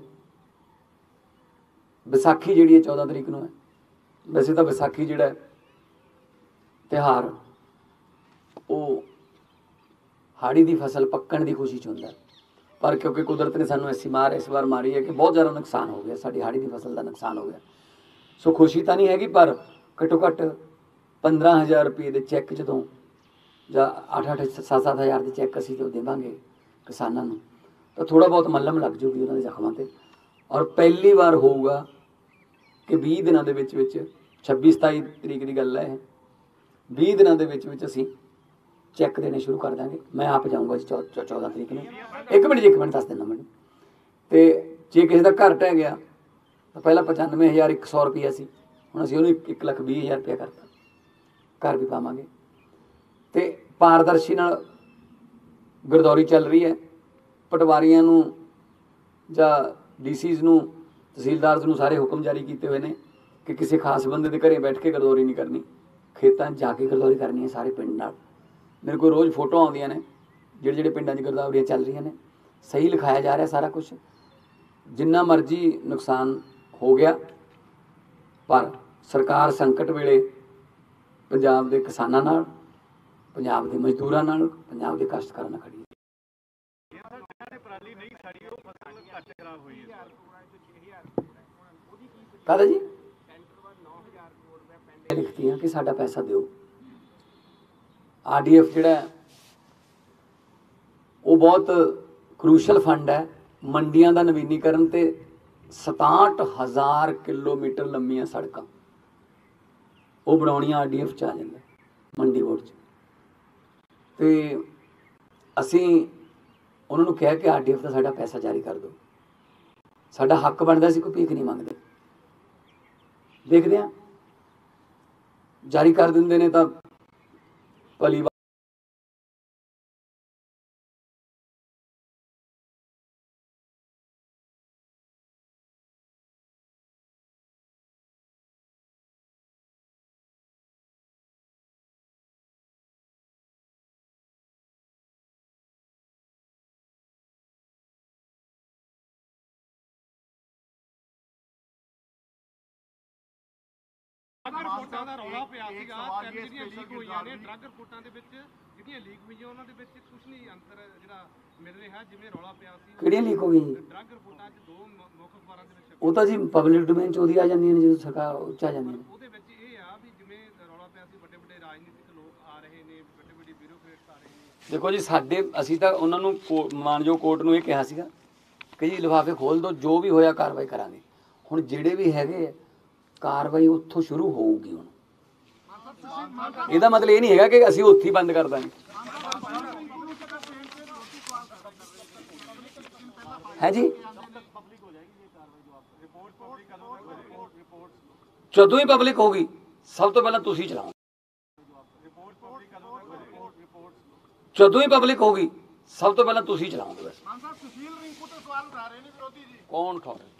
विसाखी जिहड़ी है 14 तरीक नूं है। वैसे तो विसाखी जिहड़ा त्यौहार वो हाड़ी की फसल पक्कण की खुशी च हुंदा, पर क्योंकि कुदरत ने सानूं ऐसी मार इस बार मारी है कि बहुत ज़्यादा नुकसान हो गया, साडी हाड़ी की फसल का नुकसान हो गया। सो खुशी तो नहीं हैगी, पर घट्टो घट्ट 15,000 रुपये के चैक जदों जां 8-8 7-7 हज़ार के चैक असीं जो देवांगे किसानां नूं, तो थोड़ा बहुत मल्लम लग जूगी उन्हां दे जख्मां ते। और पहली बार होऊगा कि 20 दिनों के 26-27 तरीक की गल है, 20 दिनों के असीं चैक देने शुरू कर देंगे। मैं आप जाऊँगा जी 14 तरीक में। एक मिनट दस देना मैंने। तो जे किसी का घर ढह गया तो पहला 95,100 रुपया सी, हुण असीं उहनूं 1,20,000 रुपया करता, घर भी पावांगे। तो पारदर्शी नाल गिरदौरी चल रही है। पटवारियां नूं जां DCs नूं, तहसीलदार नूं सारे हुक्म जारी किए हुए हैं कि किसी खास बंदे के घरें बैठ के गिरदौरी नहीं करनी, खेतां जाके गिरदौरी करनी है सारे पिंड नाल। मेरे को रोज़ फोटो आउंदियां ने जिहड़े जिहड़े पिंडां 'च गिरदावरियां चल रही ने, सही लिखाया जा रहा सारा कुछ। जिन्ना मर्जी नुकसान हो गया, पर सरकार संकट वेले पंजाब के किसानां नाल, पंजाब के मजदूरां नाल, पंजाब के काश्तकारां नाल खड़ी है। कहदा जी लिखती हैं कि साडा पैसा दिओ। RDF जिहड़ा वो बहुत क्रूशल फंड है। मंडियां का नवीनीकरण ते 67,000 किलोमीटर लंबियां सड़कां वो बनाउणियां RDF च आ जांदा, मंडी बोर्ड च। ते असीं उन्होंने कहा कि RDF का साडा पैसा जारी कर दो, साडा हक बनता सी, कोई भीख नहीं मंगते। देखते हैं जारी कर देंगे ने तो भली ਰਿਪੋਰਟਾਂ ਦਾ ਰੌਲਾ ਪਿਆ ਸੀਗਾ, ਤਿੰਨ ਜਿਹੜੀਆਂ ਲੀਕ ਹੋਈਆਂ ਨੇ ਡਰੱਗ ਰਿਪੋਰਟਾਂ ਦੇ ਵਿੱਚ, ਜਿਹੜੀਆਂ ਲੀਕ ਹੋਈਆਂ ਉਹਨਾਂ ਦੇ ਵਿੱਚ ਕੁਝ ਨਹੀਂ ਅੰਤਰ ਜਿਹੜਾ ਮਿਲ ਰਿਹਾ, ਜਿਵੇਂ ਰੌਲਾ ਪਿਆ ਸੀ। ਕਿਹੜੀਆਂ ਲੀਕ ਹੋ ਗਈਆਂ ਜੀ? ਡਰੱਗ ਰਿਪੋਰਟਾਂ 'ਚ ਦੋ ਮੁੱਖ ਅਖਬਾਰਾਂ ਦੇ ਵਿੱਚ ਉਹ ਤਾਂ ਜੀ ਪਬਲਿਕ ਡੋਮੇਨ 'ਚ ਉਹਦੀ ਆ ਜਾਂਦੀਆਂ ਨੇ, ਜਦੋਂ ਸਰਕਾਰ ਉੱਚ ਆ ਜਾਂਦੀਆਂ ਨੇ। ਉਹਦੇ ਵਿੱਚ ਇਹ ਆ ਵੀ ਜਿਵੇਂ ਰੌਲਾ ਪਿਆ ਸੀ, ਵੱਡੇ ਵੱਡੇ ਰਾਜਨੀਤਿਕ ਲੋਕ ਆ ਰਹੇ ਨੇ, ਵੱਡੇ ਵੱਡੇ ਬਿਊਰੋਕਰੇਟਸ ਆ ਰਹੇ ਨੇ। ਦੇਖੋ ਜੀ, ਸਾਡੇ ਅਸੀਂ ਤਾਂ ਉਹਨਾਂ ਨੂੰ ਮਾਨਯੋਗ ਕੋਰਟ ਨੂੰ ਇਹ ਕਿਹਾ ਸੀਗਾ ਕਿ ਜੀ ਲਿਫਾਫੇ ਖੋਲ ਦਿਓ, ਜੋ ਵੀ ਹੋਇਆ ਕਾਰਵਾਈ ਕਰਾਂਗੇ। ਹੁਣ ਜਿਹੜੇ ਵੀ ਹੈਗੇ कार्रवाई उत्थों शुरू होगी। हुण इहदा मतलब ये नहीं है कि असीं उत्थे ही बंद कर देंगे, है जी। जदों ही पब्लिक होगी सब तो पहला तुसीं चलाओ, जदों ही पब्लिक होगी सब तो पहला तुसीं चलाओगे। बस कौन ठा रहे?